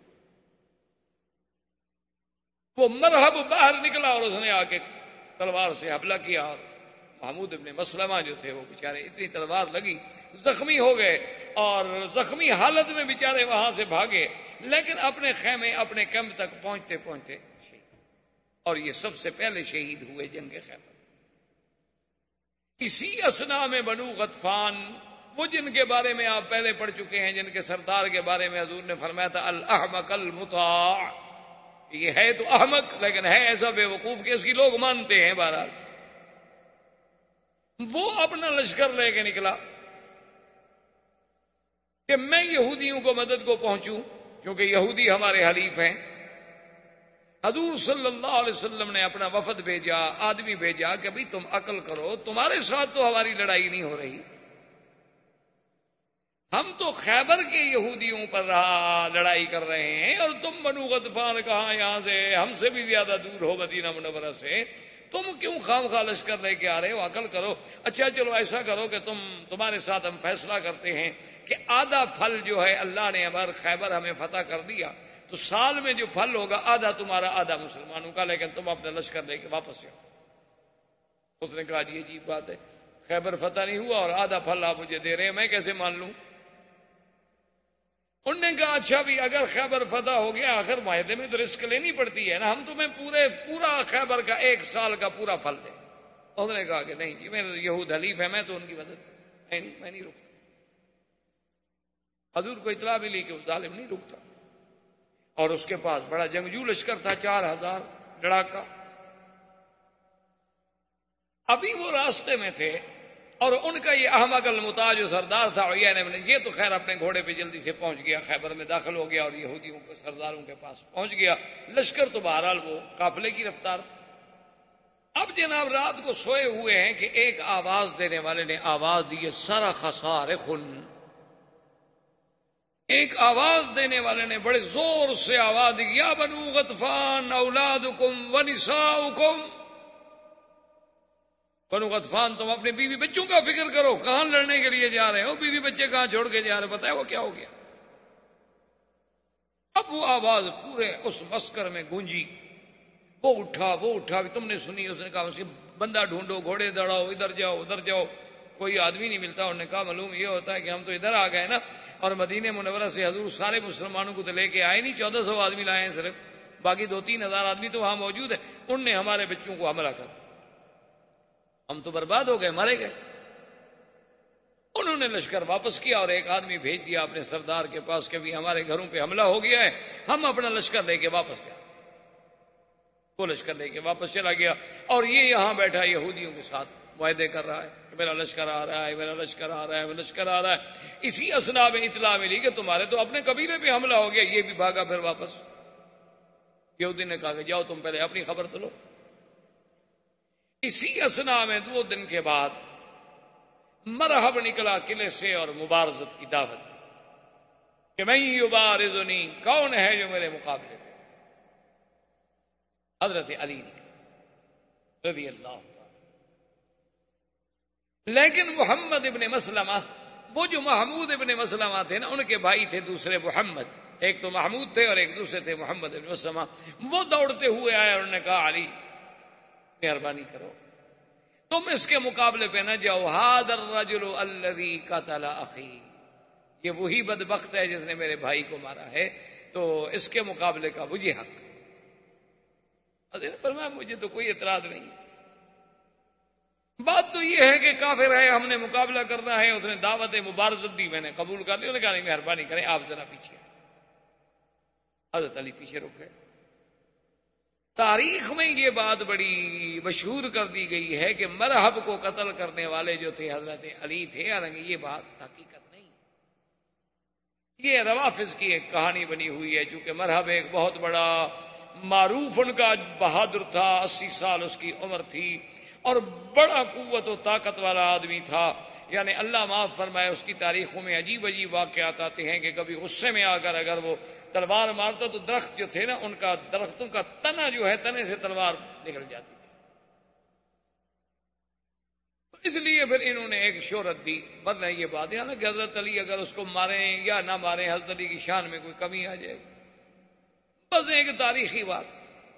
وہ مرحب باہر نکلا اور اس نے آ کے تلوار سے حملہ کیا، اور محمود ابن مسلمہ جو تھے وہ بیچارے اتنی تلوار لگی زخمی ہو گئے، اور زخمی حالت میں بیچارے وہاں سے بھاگے، لیکن اپنے خیمے اپنے کیمپ تک پہنچتے پہنچتے شہید. اور یہ سب سے پہلے شہید ہوئے جنگ خیبر. اسی اثنا میں بنو غطفان، وہ جن کے بارے میں آپ پہلے پڑھ چکے ہیں، جن کے سردار کے بارے میں حضور نے فرمایا تھا الاحمق المطاع، یہ ہے تو احمق لیکن ہے ایسا بے وقوف کہ اس کی لوگ مانتے ہیں. بہرحال وہ اپنا لشکر لے کے نکلا کہ میں یہودیوں کو مدد کو پہنچوں، کیونکہ یہودی ہمارے حلیف ہیں. حضور صلی اللہ علیہ وسلم نے اپنا وفد بھیجا، آدمی بھیجا کہ بھئی تم عقل کرو، تمہارے ساتھ تو ہماری لڑائی نہیں ہو رہی، ہم تو خیبر کے یہودیوں پر لڑائی کر رہے ہیں، اور تم بنو غطفان کہاں یہاں سے ہم سے بھی زیادہ دور ہو مدینہ منورہ سے، تم کیوں خام خواہ لشکر لے کے آ رہے ہو؟ عقل کرو. اچھا چلو ایسا کرو کہ تم تمہارے ساتھ ہم فیصلہ کرتے ہیں کہ آدھا پھل جو ہے اللہ نے ہمارے خیبر ہمیں فتح کر دیا، تو سال میں جو پھل ہوگا آدھا تمہارا آدھا مسلمانوں کا، لیکن تم اپنا لشکر لے کے واپس جاؤ. اس نے کہا جی عجیب بات ہے، خیبر فتح نہیں ہوا اور آدھا پھل آپ مجھے دے رہے ہیں، میں کیسے مان لوں؟ انہوں نے کہا اچھا بھی اگر خیبر فتح ہو گیا آخر معاہدے میں تو رسک لینی پڑتی ہے نا، ہم تمہیں پورے پورا خیبر کا ایک سال کا پورا پھل دیں۔ انہوں نے کہا کہ نہیں جی میرے یہود حلیف ہے، میں تو ان کی مدد میں نہیں میں نہیں رکتا۔ حضور کو اطلاع ملی کہ وہ ظالم نہیں رکتا، اور اس کے پاس بڑا جنگجو لشکر تھا، چار ہزار لڑاکا۔ ابھی وہ راستے میں تھے اور ان کا یہ احمق المتاج جو سردار تھا عیینہ بن، یہ تو خیر اپنے گھوڑے پہ جلدی سے پہنچ گیا، خیبر میں داخل ہو گیا اور یہودیوں کے سرداروں کے پاس پہنچ گیا۔ لشکر تو بہرحال وہ قافلے کی رفتار تھی۔ اب جناب رات کو سوئے ہوئے ہیں کہ ایک آواز دینے والے نے آواز دی، سارا خسار خن۔ ایک آواز دینے والے نے بڑے زور سے آواز دی، یا بنو غطفان اولادکم ونساؤکم، بنو غطفان تم اپنے بیوی بچوں کا فکر کرو، کہاں لڑنے کے لیے جا رہے ہو، بیوی بچے کہاں چھوڑ کے جا رہے ہو، پتہ ہے وہ کیا ہو گیا۔ اب وہ آواز پورے اس مسکر میں گونجی، وہ اٹھا وہ اٹھا بھی تم نے سنی، اس نے کہا اس کے بندہ ڈھونڈو، گھوڑے دوڑاؤ، ادھر جاؤ ادھر جاؤ، کوئی آدمی نہیں ملتا۔ انہوں نے کہا معلوم یہ ہوتا ہے کہ ہم تو ادھر آ گئے نا، اور مدینہ منورہ سے حضور سارے مسلمانوں کو تو لے کے آئے نہیں، چودہ سو آدمی لائے ہیں صرف، باقی دو تین ہزار آدمی تو وہاں موجود ہے، ان نے ہمارے بچوں کو حملہ کر، ہم تو برباد ہو گئے، مارے گئے۔ انہوں نے لشکر واپس کیا اور ایک آدمی بھیج دیا اپنے سردار کے پاس کہ بھی ہمارے گھروں پہ حملہ ہو گیا ہے، ہم اپنا لشکر لے کے واپس جائیں۔ وہ لشکر لے کے واپس چلا گیا اور یہ یہاں بیٹھا یہودیوں کے ساتھ معاہدے کر رہا ہے کہ میرا لشکر آ رہا ہے، میرا لشکر آ رہا ہے، میرا لشکر آ رہا ہے۔ اسی اثنا میں اطلاع ملی کہ تمہارے تو اپنے قبیلے پہ حملہ ہو گیا، یہ بھی بھاگا پھر واپس۔ یہودی نے کہا کہ جاؤ تم پہلے اپنی خبر تو لو۔ اسی اثنا میں دو دن کے بعد مرحب نکلا قلعے سے اور مبارزت کی دعوت دی کہ میں یبارزنی، کون ہے جو میرے مقابلے میں؟ حضرت علی نکلا رضی اللہ تعالی۔ لیکن محمد ابن مسلمہ، وہ جو محمود ابن مسلمہ تھے نا، ان کے بھائی تھے دوسرے محمد، ایک تو محمود تھے اور ایک دوسرے تھے محمد ابن مسلمہ، وہ دوڑتے ہوئے آئے اور انہوں نے کہا علی مہربانی کرو تم اس کے مقابلے پہ نہ جاؤ، ھذا الرجل الذی قتل اخی، یہ وہی بدبخت ہے جس نے میرے بھائی کو مارا ہے، تو اس کے مقابلے کا مجھے حق۔ حضرت نے فرمایا مجھے تو کوئی اعتراض نہیں، بات تو یہ ہے کہ کافر ہے، ہم نے مقابلہ کرنا ہے، اس نے دعوت مبارزت دی، میں نے قبول کر لی۔ انہوں نے کہا نہیں مہربانی کریں آپ ذرا پیچھے۔ حضرت علی پیچھے رک گئے۔ تاریخ میں یہ بات بڑی مشہور کر دی گئی ہے کہ مرحب کو قتل کرنے والے جو تھے حضرت علی تھے، حالانکہ یہ بات حقیقت نہیں، یہ روافظ کی ایک کہانی بنی ہوئی ہے، چونکہ مرحب ایک بہت بڑا معروف ان کا بہادر تھا، اسی سال اس کی عمر تھی اور بڑا قوت و طاقت والا آدمی تھا، یعنی اللہ معاف فرمائے اس کی تاریخوں میں عجیب عجیب واقعات آتے ہیں کہ کبھی غصے میں آ کر اگر وہ تلوار مارتا تو درخت جو تھے نا ان کا، درختوں کا تنا جو ہے، تنے سے تلوار نکل جاتی تھی، اس لیے پھر انہوں نے ایک شہرت دی، ورنہ یہ بات ہے نا کہ حضرت علی اگر اس کو ماریں یا نہ ماریں حضرت علی کی شان میں کوئی کمی آ جائے گی، بس ایک تاریخی بات۔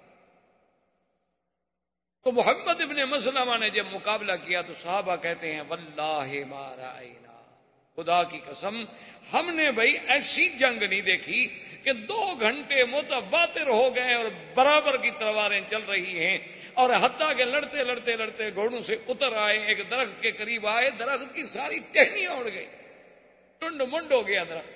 تو محمد ابن مسلمہ نے جب مقابلہ کیا تو صحابہ کہتے ہیں واللہ ما رأینا، خدا کی قسم ہم نے بھائی ایسی جنگ نہیں دیکھی کہ دو گھنٹے متواتر ہو گئے اور برابر کی تلواریں چل رہی ہیں، اور حتیٰ کہ لڑتے لڑتے لڑتے گھوڑوں سے اتر آئے، ایک درخت کے قریب آئے، درخت کی ساری ٹہنیاں اڑ گئی، ٹنڈ منڈ ہو گیا درخت،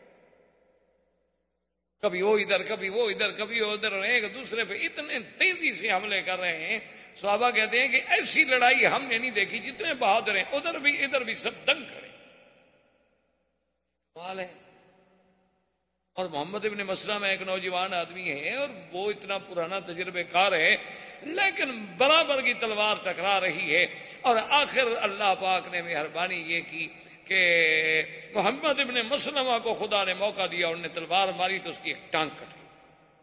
کبھی وہ ادھر کبھی وہ ادھر کبھی وہ ادھر، ایک دوسرے پہ اتنے تیزی سے حملے کر رہے ہیں۔ صحابہ کہتے ہیں کہ ایسی لڑائی ہم نے نہیں دیکھی، جتنے بہادر ہیں ادھر بھی ادھر بھی سب دنگ کھڑے ہے۔ اور محمد ابن مسلمہ ایک نوجوان آدمی ہے اور وہ اتنا پرانا تجربے کار ہے، لیکن برابر کی تلوار ٹکرا رہی ہے، اور آخر اللہ پاک نے مہربانی یہ کی کہ محمد ابن مسلمہ کو خدا نے موقع دیا، انہوں نے تلوار ماری تو اس کی ایک ٹانگ کٹ گئی۔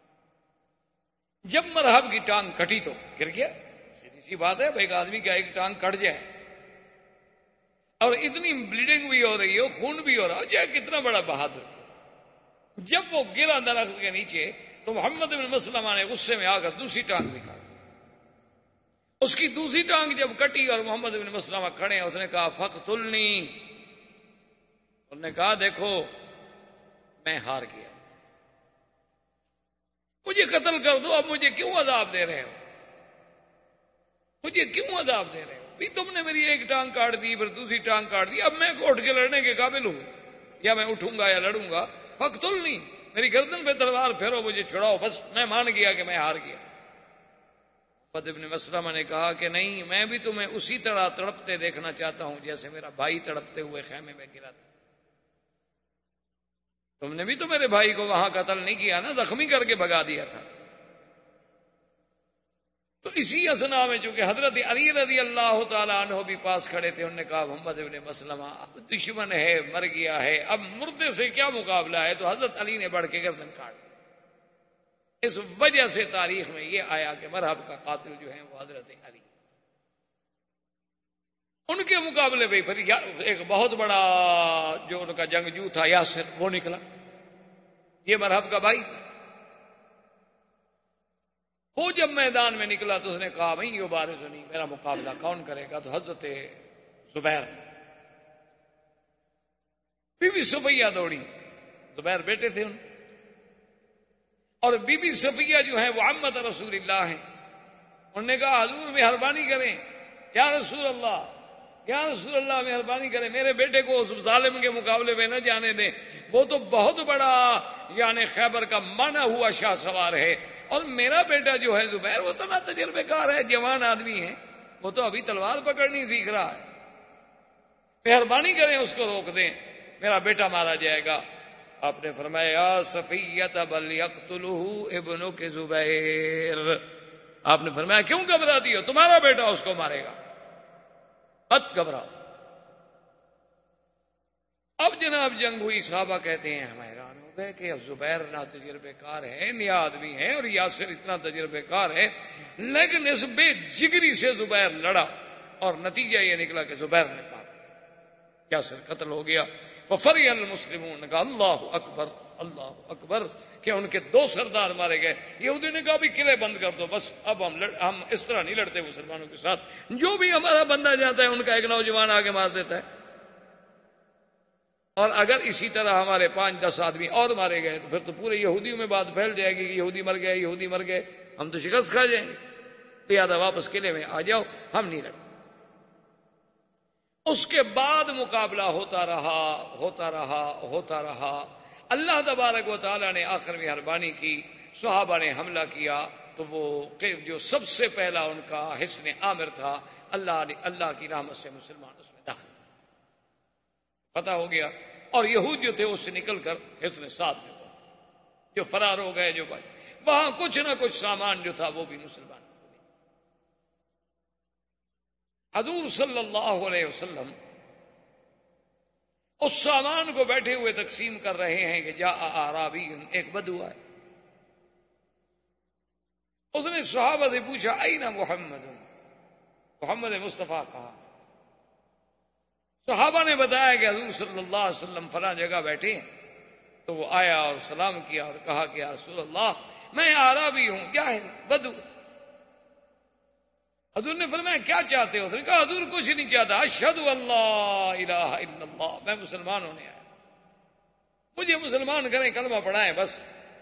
جب مرحب کی ٹانگ کٹی تو گر گیا، سیدھی سی بات ہے، ایک آدمی کا ایک ٹانگ کٹ جائے اور اتنی بلیڈنگ بھی ہو رہی ہو، خون بھی ہو رہا ہو، چاہے کتنا بڑا بہادر ہو۔ جب وہ گرا درخت کے نیچے تو محمد بن مسلمہ نے غصے میں آ کر دوسری ٹانگ بھی کاٹ دی۔ اس کی دوسری ٹانگ جب کٹی اور محمد بن مسلمہ کھڑے ہیں، اس نے کہا فقتلنی، انہوں نے کہا دیکھو میں ہار گیا، مجھے قتل کر دو، اب مجھے کیوں عذاب دے رہے ہو؟ مجھے کیوں عذاب دے رہے ہو؟ بھی تم نے میری ایک ٹانگ کاٹ دی، پھر دوسری ٹانگ کاٹ دی، اب میں اٹھ کے لڑنے کے قابل ہوں؟ یا میں اٹھوں گا یا لڑوں گا؟ فقتلنی، میری گردن پہ تلوار پھیرو، مجھے چھڑاؤ، بس میں مان گیا کہ میں ہار گیا۔ محمد ابن مسلمہ نے کہا کہ نہیں، میں بھی تمہیں اسی طرح تڑپتے دیکھنا چاہتا ہوں جیسے میرا بھائی تڑپتے ہوئے خیمے میں گرا تھا۔ تم نے بھی تو میرے بھائی کو وہاں قتل نہیں کیا نا، زخمی کر کے بھگا دیا تھا۔ تو اسی اثنا میں چونکہ حضرت علی رضی اللہ تعالیٰ عنہ بھی پاس کھڑے تھے، انہوں نے کہا محمد ابن مسلمہ اب دشمن ہے، مر گیا ہے، اب مردے سے کیا مقابلہ ہے؟ تو حضرت علی نے بڑھ کے گردن کاٹ دی۔ اس وجہ سے تاریخ میں یہ آیا کہ مرحب کا قاتل جو ہیں وہ حضرت علی۔ ان کے مقابلے میں پھر ایک بہت بڑا جو ان کا جنگجو تھا یاسر، وہ نکلا، یہ مرحب کا بھائی تھا۔ وہ جب میدان میں نکلا تو اس نے کہا بھائی یہ بارز نہیں، میرا مقابلہ کون کرے گا؟ تو حضرت زبیر، بی بی صفیہ دوڑی، زبیر بیٹے تھے ان، اور بی بی صفیہ جو ہیں وہ عمت رسول اللہ ہیں۔ انہوں نے کہا حضور مہربانی کریں، یا رسول اللہ، یا رسول اللہ مہربانی کریں، میرے بیٹے کو اس ظالم کے مقابلے میں نہ جانے دیں، وہ تو بہت بڑا یعنی خیبر کا مانا ہوا شاہ سوار ہے، اور میرا بیٹا جو ہے زبیر وہ تو نہ تجربے کار ہے، جوان آدمی ہے، وہ تو ابھی تلوار پکڑنی سیکھ رہا ہے، مہربانی کریں اس کو روک دیں، میرا بیٹا مارا جائے گا۔ آپ نے فرمایا یا صفیۃ بل یقتلہ ابنک زبیر، آپ نے فرمایا کیوں گھبراتی ہو، تمہارا بیٹا اس کو مارے گا، مت گھبراؤ۔ اب جناب جنگ ہوئی، صحابہ کہتے ہیں ہم حیران ہو گئے کہ اب زبیر نہ تجربے کار ہے، نیا آدمی ہے، اور یاسر اتنا تجربے کار ہے، لیکن اس بے جگری سے زبیر لڑا، اور نتیجہ یہ نکلا کہ زبیر نے پا یاسر قتل ہو گیا۔ ففرح المسلمون، کہا اللہ اکبر اللہ اکبر، کہ ان کے دو سردار مارے گئے۔ یہودی نے کہا بھی قلعے بند کر دو، بس اب ہم لڑ... ہم اس طرح نہیں لڑتے مسلمانوں کے ساتھ، جو بھی ہمارا بندہ جاتا ہے ان کا ایک نوجوان آگے مار دیتا ہے، اور اگر اسی طرح ہمارے پانچ دس آدمی اور مارے گئے تو پھر تو پورے یہودیوں میں بات پھیل جائے گی کہ یہودی مر گئے یہودی مر گئے، ہم تو شکست کھا جائیں گے، لہذا واپس قلعے میں آ جاؤ، ہم نہیں لڑتے۔ اس کے بعد مقابلہ ہوتا رہا ہوتا رہا ہوتا رہا، اللہ تبارک و تعالیٰ نے آخر میں مہربانی کی، صحابہ نے حملہ کیا، تو وہ جو سب سے پہلا ان کا حصن عامر تھا، اللہ نے اللہ کی رحمت سے مسلمان اس میں داخل پتہ ہو گیا، اور یہود جو تھے اس سے نکل کر حصن سعد میں تھے، جو فرار ہو گئے، جو بھائی وہاں کچھ نہ کچھ سامان جو تھا وہ بھی مسلمان۔ حضور صلی اللہ علیہ وسلم اس سامان کو بیٹھے ہوئے تقسیم کر رہے ہیں کہ جاء اعرابی، ایک بدو آئے، اس نے صحابہ سے پوچھا این محمد، محمد مصطفیٰ کہا؟ صحابہ نے بتایا کہ حضور صلی اللہ علیہ وسلم فلاں جگہ بیٹھے ہیں، تو وہ آیا اور سلام کیا اور کہا کہ یا رسول اللہ میں اعرابی ہوں، جاہل بدو۔ حضور نے فرمایا کیا چاہتے ہو؟ اس نے کہا حضور کچھ نہیں چاہتا، اشہد اللہ الہ الا اللہ، میں مسلمان ہونے آیا، مجھے مسلمان کریں، کلمہ پڑھائیں بس۔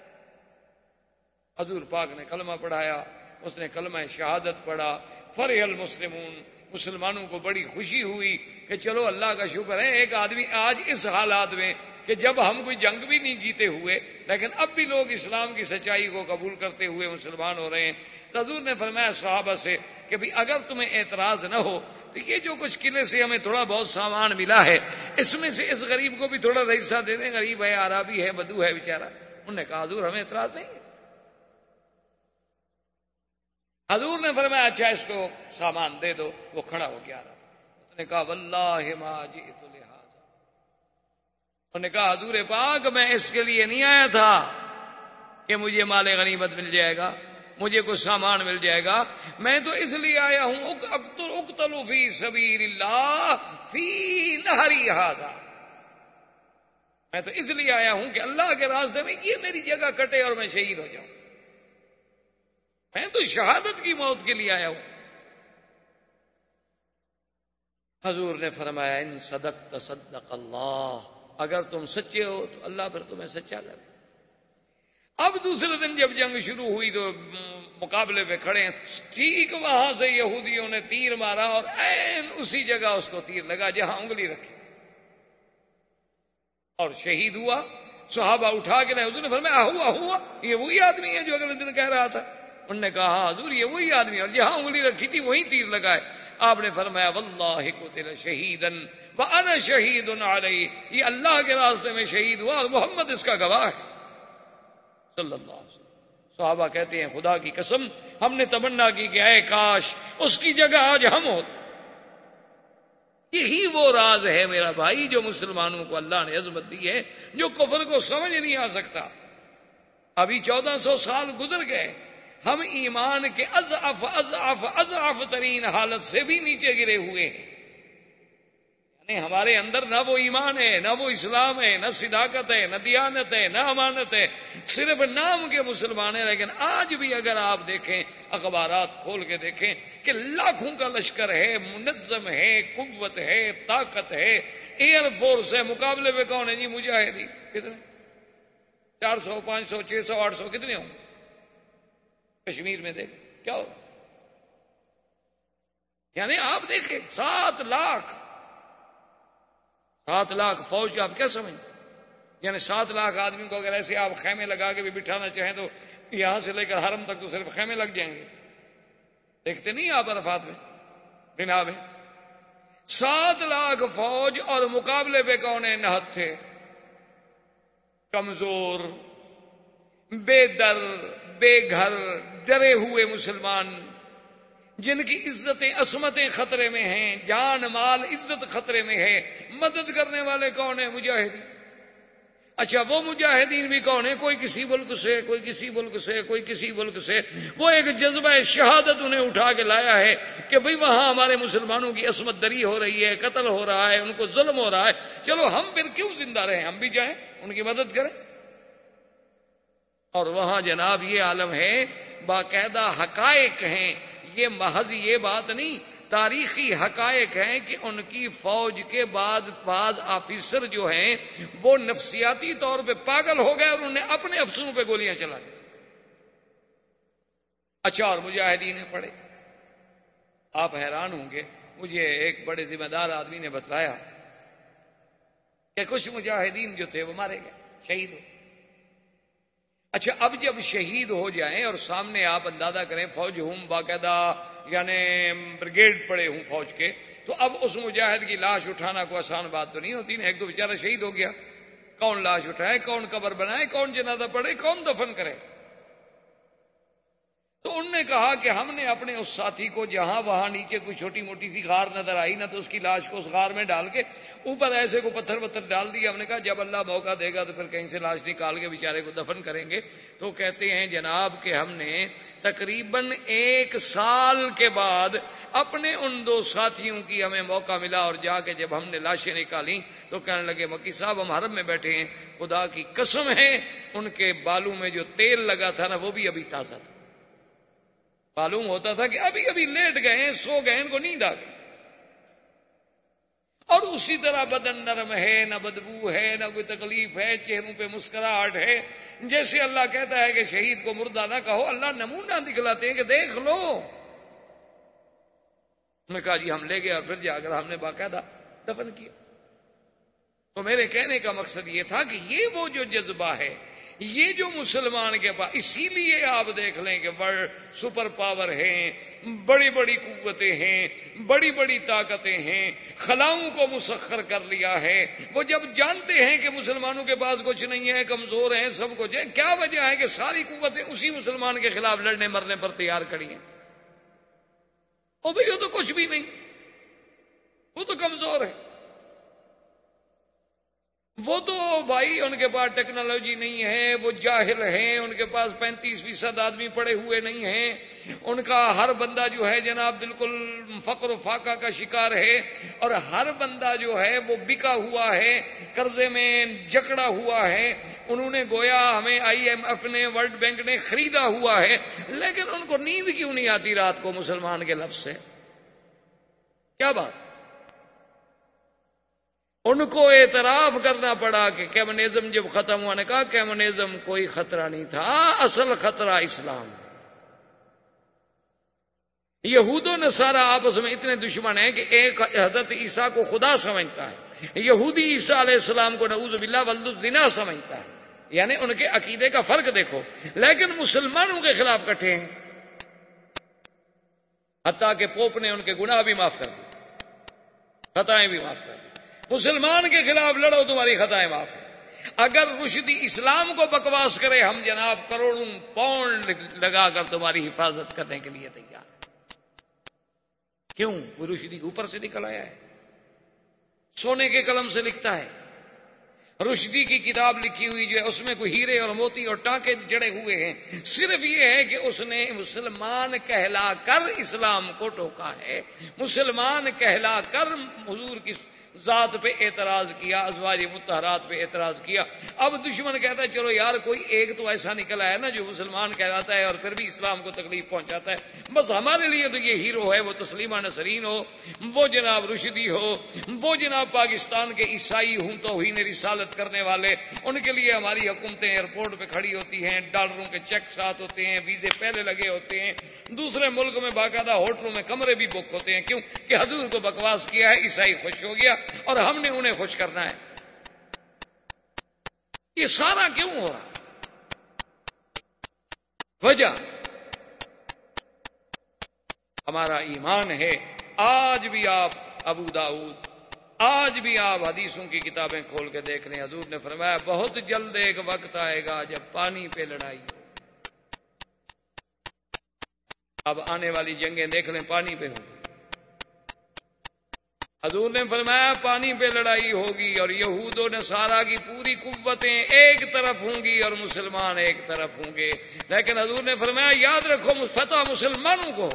حضور پاک نے کلمہ پڑھایا، اس نے کلمہ شہادت پڑھا، فرح المسلمون، مسلمانوں کو بڑی خوشی ہوئی کہ چلو اللہ کا شکر ہے، ایک آدمی آج اس حالات میں کہ جب ہم کوئی جنگ بھی نہیں جیتے ہوئے لیکن اب بھی لوگ اسلام کی سچائی کو قبول کرتے ہوئے مسلمان ہو رہے ہیں۔ تو حضور نے فرمایا صحابہ سے کہ بھی اگر تمہیں اعتراض نہ ہو تو یہ جو کچھ قلعے سے ہمیں تھوڑا بہت سامان ملا ہے اس میں سے اس غریب کو بھی تھوڑا حصہ دے دیں، غریب ہے، عربی ہے، بدو ہے بیچارہ۔ انہوں نے کہا حضور ہمیں اعتراض نہیں ہے۔ حضور نے فرمایا اچھا اس کو سامان دے دو۔ وہ کھڑا ہو گیا، اس نے کہا واللہ ما جئت لہذا، انہوں نے کہا حضور پاک میں اس کے لیے نہیں آیا تھا کہ مجھے مال غنیمت مل جائے گا، مجھے کچھ سامان مل جائے گا، میں تو اس لیے آیا ہوں اقتل فی سبیل اللہ فی نہری ھذا، میں تو اس لیے آیا ہوں کہ اللہ کے راستے میں یہ میری جگہ کٹے اور میں شہید ہو جاؤں، میں تو شہادت کی موت کے لیے آیا ہوں۔ حضور نے فرمایا ان صدقت صدق اللہ، اگر تم سچے ہو تو اللہ پھر تمہیں سچا کرے۔ اب دوسرے دن جب جنگ شروع ہوئی تو مقابلے پہ کھڑے ہیں، ٹھیک وہاں سے یہودیوں نے تیر مارا اور عین اسی جگہ اس کو تیر لگا جہاں انگلی رکھی اور شہید ہوا۔ صحابہ اٹھا کے نہیں، حضور نے فرمایا ہوا ہوا یہ وہی آدمی ہے جو اگلے دن کہہ رہا تھا؟ انہوں نے کہا ہاں حضور یہ وہی آدمی ہے، اور جہاں انگلی رکھی تھی وہیں تیر لگائے۔ آپ نے فرمایا واللہ قتل شہیدا وانا شہید علیہ، یہ اللہ کے راستے میں شہید ہوا اور محمد اس کا گواہ ہے صلی اللہ علیہ وسلم۔ صحابہ کہتے ہیں خدا کی قسم ہم نے تمنا کی کہ اے کاش اس کی جگہ آج ہم ہوتے۔ یہی وہ راز ہے میرا بھائی جو مسلمانوں کو اللہ نے عظمت دی ہے، جو کفر کو سمجھ نہیں آ سکتا۔ ابھی چودہ سو سال گزر گئے، ہم ایمان کے اضعف اضعف اضعف ترین حالت سے بھی نیچے گرے ہوئے ہیں، یعنی ہمارے اندر نہ وہ ایمان ہے، نہ وہ اسلام ہے، نہ صداقت ہے، نہ دیانت ہے، نہ امانت ہے، صرف نام کے مسلمان ہیں۔ لیکن آج بھی اگر آپ دیکھیں اخبارات کھول کے دیکھیں کہ لاکھوں کا لشکر ہے، منظم ہے، قوت ہے، طاقت ہے، ایئر فورس ہے، مقابلے میں کون ہے جی؟ مجاہدین کتنے؟ چار سو پانچ سو چھ سو آٹھ سو کتنے ہوں؟ کشمیر میں دیکھ کیا ہو، یعنی آپ دیکھیں سات لاکھ سات لاکھ فوج آپ کیا سمجھتے؟ یعنی سات لاکھ آدمی کو اگر ایسے آپ خیمے لگا کے بھی بٹھانا چاہیں تو یہاں سے لے کر حرم تک تو صرف خیمے لگ جائیں گے۔ دیکھتے نہیں آپ عرفات میں بنا میں سات لاکھ فوج اور مقابلے پہ کون ہے؟ نہتے، کمزور، بے در، بے گھر، ڈرے ہوئے مسلمان، جن کی عزتیں عصمتیں خطرے میں ہیں، جان مال عزت خطرے میں ہے۔ مدد کرنے والے کون ہیں؟ مجاہدین۔ اچھا وہ مجاہدین بھی کون ہیں؟ کوئی کسی ملک سے، کوئی کسی ملک سے، کوئی کسی ملک سے۔ وہ ایک جذبہ شہادت انہیں اٹھا کے لایا ہے کہ بھئی وہاں ہمارے مسلمانوں کی عصمت دری ہو رہی ہے، قتل ہو رہا ہے، ان کو ظلم ہو رہا ہے، چلو ہم پھر کیوں زندہ رہیں، ہم بھی جائیں ان کی مدد کریں۔ اور وہاں جناب یہ عالم ہے، باقاعدہ حقائق ہیں، یہ محض یہ بات نہیں، تاریخی حقائق ہیں کہ ان کی فوج کے بعد بعض آفیسر جو ہیں وہ نفسیاتی طور پہ پاگل ہو گئے اور انہوں نے اپنے افسروں پہ گولیاں چلا دی۔ اچھا اور مجاہدین پڑے، آپ حیران ہوں گے، مجھے ایک بڑے ذمہ دار آدمی نے بتلایا کہ کچھ مجاہدین جو تھے وہ مارے گئے، شہید ہو۔ اچھا اب جب شہید ہو جائیں اور سامنے آپ اندازہ کریں فوج ہوں باقاعدہ یعنی بریگیڈ پڑے ہوں فوج کے، تو اب اس مجاہد کی لاش اٹھانا کوئی آسان بات تو نہیں ہوتی نا۔ ایک تو بیچارہ شہید ہو گیا، کون لاش اٹھائے، کون قبر بنائے، کون جنازہ پڑھے، کون دفن کرے؟ تو انہوں نے کہا کہ ہم نے اپنے اس ساتھی کو جہاں وہاں نیچے کوئی چھوٹی موٹی سی غار نظر آئی نہ تو اس کی لاش کو اس غار میں ڈال کے اوپر ایسے کو پتھر پتھر ڈال دیا۔ ہم نے کہا جب اللہ موقع دے گا تو پھر کہیں سے لاش نکال کے بیچارے کو دفن کریں گے۔ تو کہتے ہیں جناب کہ ہم نے تقریباً ایک سال کے بعد اپنے ان دو ساتھیوں کی ہمیں موقع ملا اور جا کے جب ہم نے لاشیں نکالی تو کہنے لگے مکی صاحب ہم حرم میں بیٹھے ہیں، خدا کی قسم ہے ان کے بالوں میں جو تیل لگا تھا نا وہ بھی ابھی تازہ تھا، معلوم ہوتا تھا کہ ابھی ابھی لیٹ گئے ہیں، سو گئے، ان کو نیند آ گئی۔ اور اسی طرح بدن نرم ہے، نہ بدبو ہے، نہ کوئی تکلیف ہے، چہروں پہ مسکراہٹ ہے۔ جیسے اللہ کہتا ہے کہ شہید کو مردہ نہ کہو، اللہ نمونہ دکھلاتے ہیں کہ دیکھ لو۔ انہوں نے کہا جی ہم لے گئے اور پھر جا کر ہم نے باقاعدہ دفن کیا۔ تو میرے کہنے کا مقصد یہ تھا کہ یہ وہ جو جذبہ ہے، یہ جو مسلمان کے پاس، اسی لیے آپ دیکھ لیں کہ ورلڈ سپر پاور ہیں، بڑی بڑی قوتیں ہیں، بڑی بڑی طاقتیں ہیں، خلاؤں کو مسخر کر لیا ہے۔ وہ جب جانتے ہیں کہ مسلمانوں کے پاس کچھ نہیں ہے، کمزور ہیں، سب کچھ ہے، کیا وجہ ہے کہ ساری قوتیں اسی مسلمان کے خلاف لڑنے مرنے پر تیار کھڑی ہیں؟ او بھئی وہ تو کچھ بھی نہیں، وہ تو کمزور ہے، وہ تو بھائی ان کے پاس ٹیکنالوجی نہیں ہے، وہ جاہل ہیں، ان کے پاس پینتیس فیصد آدمی پڑے ہوئے نہیں ہیں، ان کا ہر بندہ جو ہے جناب بالکل فقر و فاقہ کا شکار ہے، اور ہر بندہ جو ہے وہ بکا ہوا ہے، قرضے میں جکڑا ہوا ہے۔ انہوں نے گویا ہمیں آئی ایم ایف نے، ورلڈ بینک نے خریدا ہوا ہے، لیکن ان کو نیند کیوں نہیں آتی رات کو مسلمان کے لفظ سے؟ کیا بات؟ ان کو اعتراف کرنا پڑا کہ کمیونزم جب ختم ہوا، نے کہا کمیونزم کوئی خطرہ نہیں تھا، اصل خطرہ اسلام۔ یہود و نصارہ آپس میں اتنے دشمن ہیں کہ ایک حضرت عیسیٰ کو خدا سمجھتا ہے، یہودی عیسیٰ علیہ السلام کو نعوذ باللہ ولد الزنا سمجھتا ہے، یعنی ان کے عقیدے کا فرق دیکھو، لیکن مسلمانوں کے خلاف کٹھے ہیں، حتیٰ کہ پوپ نے ان کے گناہ بھی معاف کر دی، خطائیں بھی معاف کر دی۔ مسلمان کے خلاف لڑو، تمہاری خطائیں معاف ہیں۔ اگر رشدی اسلام کو بکواس کرے، ہم جناب کروڑوں پاؤنڈ لگا کر تمہاری حفاظت کرنے کے لیے تیار۔ کیوں؟ وہ رشدی اوپر سے نکل آیا ہے، سونے کے قلم سے لکھتا ہے۔ رشدی کی کتاب لکھی ہوئی جو ہے اس میں کوئی ہیرے اور موتی اور ٹانکے جڑے ہوئے ہیں، صرف یہ ہے کہ اس نے مسلمان کہلا کر اسلام کو ٹوکا ہے، مسلمان کہلا کر حضور کی ذات پہ اعتراض کیا، ازواج مطہرات پہ اعتراض کیا۔ اب دشمن کہتا ہے چلو یار کوئی ایک تو ایسا نکلا ہے نا جو مسلمان کہلاتا ہے اور پھر بھی اسلام کو تکلیف پہنچاتا ہے، بس ہمارے لیے تو یہ ہیرو ہے، وہ تسلیمہ نسرین ہو، وہ جناب رشدی ہو، وہ جناب پاکستان کے عیسائی ہوں توہین رسالت کرنے والے، ان کے لیے ہماری حکومتیں ایئرپورٹ پہ کھڑی ہوتی ہیں، ڈالروں کے چیک ساتھ ہوتے ہیں، ویزے پہلے لگے ہوتے ہیں، دوسرے ملک میں باقاعدہ ہوٹلوں میں کمرے بھی بک ہوتے ہیں۔ کیوں؟ کہ حضور کو بکواس کیا ہے، عیسائی خوش ہو گیا اور ہم نے انہیں خوش کرنا ہے۔ یہ سارا کیوں ہو رہا؟ وجہ ہمارا ایمان ہے۔ آج بھی آپ ابو داؤد، آج بھی آپ حدیثوں کی کتابیں کھول کے دیکھ لیں، حضور نے فرمایا بہت جلد ایک وقت آئے گا جب پانی پہ لڑائی ہو۔ اب آنے والی جنگیں دیکھ لیں، پانی پہ ہوں۔ حضور نے فرمایا پانی پہ لڑائی ہوگی اور یہود و نصارہ کی پوری قوتیں ایک طرف ہوں گی اور مسلمان ایک طرف ہوں گے، لیکن حضور نے فرمایا یاد رکھو فتح مسلمانوں کو۔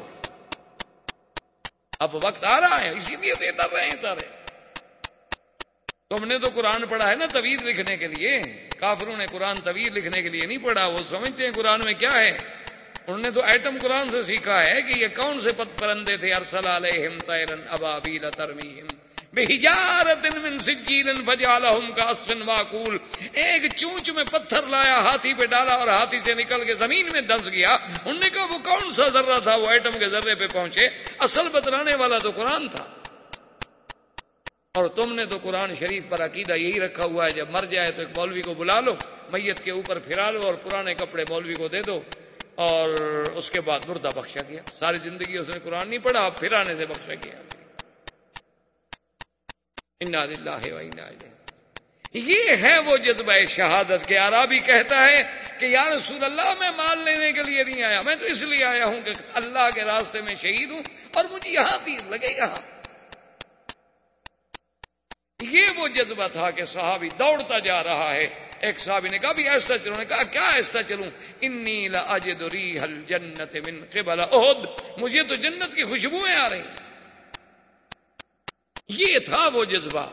اب وقت آ رہا ہے، اسی لیے تو ڈر رہے ہیں سارے۔ تم نے تو قرآن پڑھا ہے نا طویل لکھنے کے لیے، کافروں نے قرآن طویل لکھنے کے لیے نہیں پڑھا، وہ سمجھتے ہیں قرآن میں کیا ہے، انہوں نے تو ایٹم قرآن سے سیکھا ہے کہ یہ کون سے پت پرندے تھے، ارسل علیہم طیرا ابابیل ترمیہم بحجارۃ من سجیل فجعلہم کعصف معقول۔ ایک چونچ میں پتھر لایا، ہاتھی پہ ڈالا اور ہاتھی سے نکل کے زمین میں دھنس گیا۔ انہوں نے کہا وہ کون سا ذرہ تھا، وہ ایٹم کے ذرے پہ پہنچے۔ اصل بتلانے والا تو قرآن تھا، اور تم نے تو قرآن شریف پر عقیدہ یہی رکھا ہوا ہے جب مر جائے تو ایک مولوی کو بلا لو، میت کے اوپر پھرا لو اور پرانے کپڑے مولوی کو دے دو، اور اس کے بعد مردہ بخشا گیا۔ ساری زندگی اس نے قرآن نہیں پڑھا، اب پھرانے سے بخشا گیا۔ انا للہ و انا الیہ۔ یہ ہے وہ جذبہ شہادت کے۔ عربی کہتا ہے کہ یا رسول اللہ میں مال لینے کے لیے نہیں آیا، میں تو اس لیے آیا ہوں کہ اللہ کے راستے میں شہید ہوں اور مجھے یہاں تیر لگے یہاں۔ یہ وہ جذبہ تھا کہ صحابی دوڑتا جا رہا ہے۔ ایک صحابی نے کہا بھی ایسا چلوں، نے کہا کیا ایسا چلوں، انی لاجد ریح الجنت من قبل احد، مجھے تو جنت کی خوشبوئیں آ رہی۔ یہ تھا وہ جذبہ۔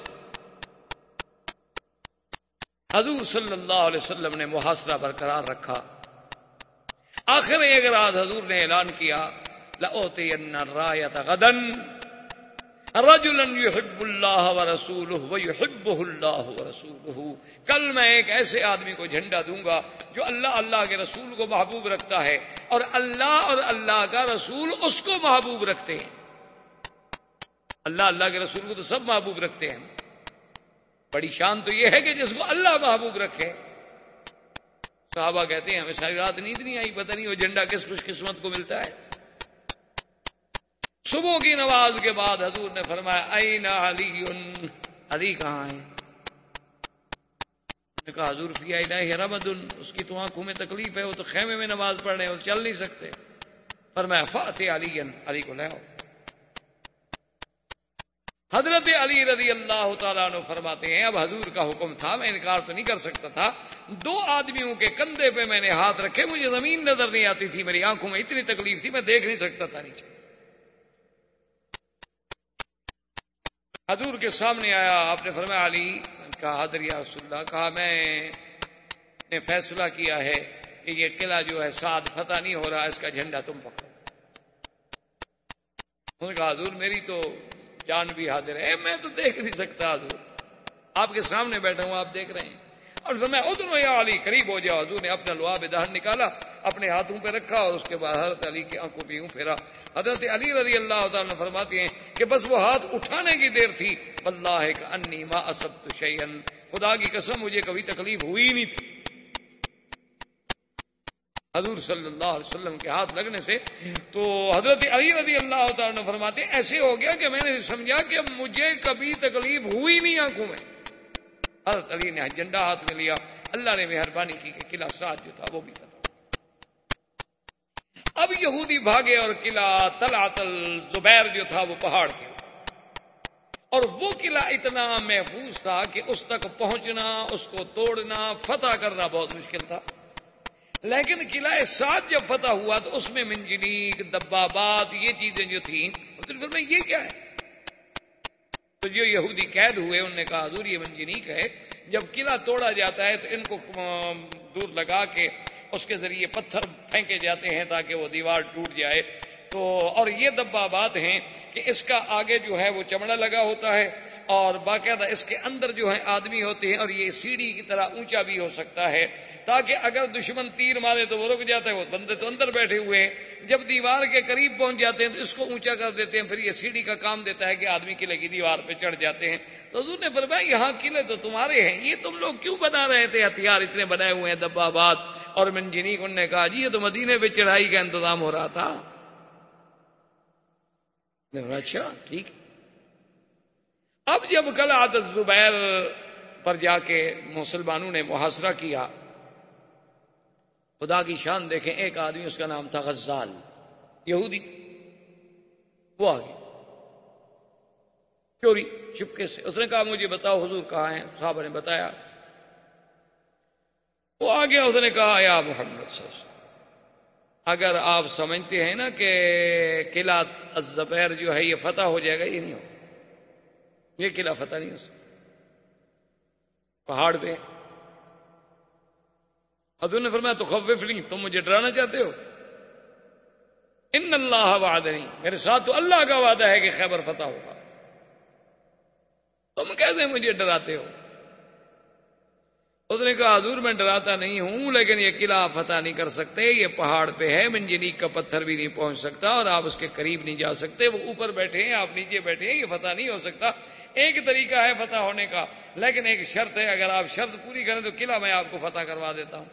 حضور صلی اللہ علیہ وسلم نے محاصرہ برقرار رکھا۔ آخر ایک رات حضور نے اعلان کیا لأوتین الرایۃ غدا رجلا یحب اللہ ورسولہ ویحبہ اللہ ورسولہ، کل میں ایک ایسے آدمی کو جھنڈا دوں گا جو اللہ اللہ کے رسول کو محبوب رکھتا ہے اور اللہ اور اللہ کا رسول اس کو محبوب رکھتے ہیں۔ اللہ اللہ کے رسول کو تو سب محبوب رکھتے ہیں، بڑی شان تو یہ ہے کہ جس کو اللہ محبوب رکھے۔ صحابہ کہتے ہیں ہمیں ساری رات نیند نہیں آئی، پتہ نہیں وہ جھنڈا کس خوش قسمت کو ملتا ہے۔ صبح کی نماز کے بعد حضور نے فرمایا این علی، علی کہاں ہے؟ نے کہا حضور فی عینیہ رمد، اس کی تو آنکھوں میں تکلیف ہے، وہ تو خیمے میں نماز پڑھ رہے ہیں، وہ چل نہیں سکتے۔ فرمایا فأت علی، علی کو لے آؤ۔ حضرت علی رضی اللہ تعالیٰ عنہ فرماتے ہیں اب حضور کا حکم تھا، میں انکار تو نہیں کر سکتا تھا، دو آدمیوں کے کندھے پہ میں نے ہاتھ رکھے، مجھے زمین نظر نہیں آتی تھی، میری آنکھوں میں اتنی تکلیف تھی میں دیکھ نہیں سکتا تھا نیچے۔ حضور کے سامنے آیا، آپ نے فرمایا علی، کہا حاضر یا رسول اللہ، کہا میں نے فیصلہ کیا ہے کہ یہ قلعہ جو ہے سعد فتح نہیں ہو رہا، اس کا جھنڈا تم پکڑو۔ انہوں نے کہا حضور میری تو جان بھی حاضر ہے، میں تو دیکھ نہیں سکتا حضور۔ آپ کے سامنے بیٹھا ہوں، آپ دیکھ رہے ہیں. اور میں ادنو یا علی، قریب ہو جاؤ. حضور نے اپنا لعاب دہن نکالا، اپنے ہاتھوں پہ رکھا اور اس کے بعد حضرت علی کی آنکھوں پہ یوں پھیرا. حضرت علی رضی اللہ تعالیٰ فرماتے ہیں کہ بس وہ ہاتھ اٹھانے کی دیر تھی، واللہ کانی ما اصبت شیئا، خدا کی قسم مجھے کبھی تکلیف ہوئی نہیں تھی. حضور صلی اللہ علیہ وسلم کے ہاتھ لگنے سے. تو حضرت علی رضی اللہ تعالیٰ فرماتے ہیں ایسے ہو گیا کہ میں نے سمجھا کہ مجھے کبھی تکلیف ہوئی نہیں آنکھوں میں. حضرت علی نے جھنڈا ہاتھ میں لیا، اللہ نے مہربانی کی کہ قلعہ سعد جو تھا وہ بھی فتح. اب یہودی بھاگے اور قلعہ طلعت الزبیر جو تھا وہ پہاڑ کے اوپر، اور وہ قلعہ اتنا محفوظ تھا کہ اس تک پہنچنا، اس کو توڑنا، فتح کرنا بہت مشکل تھا. لیکن قلعہ سعد جب فتح ہوا تو اس میں منجنیق، دبابات، یہ چیزیں جو تھیں، تو میں یہ کیا ہے؟ تو جو یہودی قید ہوئے انہوں نے کہا حضور یہ منجنیق ہے، جب قلعہ توڑا جاتا ہے تو ان کو دور لگا کے اس کے ذریعے پتھر پھینکے جاتے ہیں تاکہ وہ دیوار ٹوٹ جائے. تو اور یہ دبابات ہیں کہ اس کا آگے جو ہے وہ چمڑا لگا ہوتا ہے اور باقاعدہ اس کے اندر جو ہے آدمی ہوتے ہیں، اور یہ سیڑھی کی طرح اونچا بھی ہو سکتا ہے تاکہ اگر دشمن تیر مارے تو وہ رک جاتا ہے. وہ بندے تو اندر بیٹھے ہوئے ہیں، جب دیوار کے قریب پہنچ جاتے ہیں تو اس کو اونچا کر دیتے ہیں، پھر یہ سیڑھی کا کام دیتا ہے کہ آدمی قلعے کی دیوار پہ چڑھ جاتے ہیں. تو حضور نے فرمایا یہاں قلعے تو تمہارے ہیں، یہ تم لوگ کیوں بنا رہے تھے؟ ہتھیار اتنے بنائے ہوئے ہیں، دبابات اور منجنیق. انہوں نے کہا جی یہ تو مدینے پہ چڑھائی کا انتظام ہو رہا تھا. اچھا ٹھیک. اب جب قلعہ الزبیر پر جا کے مسلمانوں نے محاصرہ کیا، خدا کی شان دیکھیں، ایک آدمی اس کا نام تھا غزال، یہودی، وہ آ گیا چوری چپکے سے. اس نے کہا مجھے بتاؤ حضور کہاں ہیں؟ صحابہ نے بتایا. وہ آ گیا، اس نے کہا یا محمد صلی اللہ علیہ وسلم، اگر آپ سمجھتے ہیں نا کہ قلعہ الزبیر جو ہے یہ فتح ہو جائے گا، یہ نہیں ہوگا، یہ قلعہ فتح نہیں ہو سکتا. پہاڑ پہ حضور نے فرمایا تو تخوفنی، تم مجھے ڈرانا چاہتے ہو؟ ان اللہ وعدنی، میرے ساتھ تو اللہ کا وعدہ ہے کہ خیبر فتح ہوگا، تم کیسے مجھے ڈراتے ہو؟ اس نے کہا حضور میں ڈراتا نہیں ہوں، لیکن یہ قلعہ فتح نہیں کر سکتے، یہ پہاڑ پہ ہے، منجنیق کا پتھر بھی نہیں پہنچ سکتا اور آپ اس کے قریب نہیں جا سکتے. وہ اوپر بیٹھے ہیں، آپ نیچے بیٹھے ہیں، یہ فتح نہیں ہو سکتا. ایک طریقہ ہے فتح ہونے کا، لیکن ایک شرط ہے، اگر آپ شرط پوری کریں تو قلعہ میں آپ کو فتح کروا دیتا ہوں.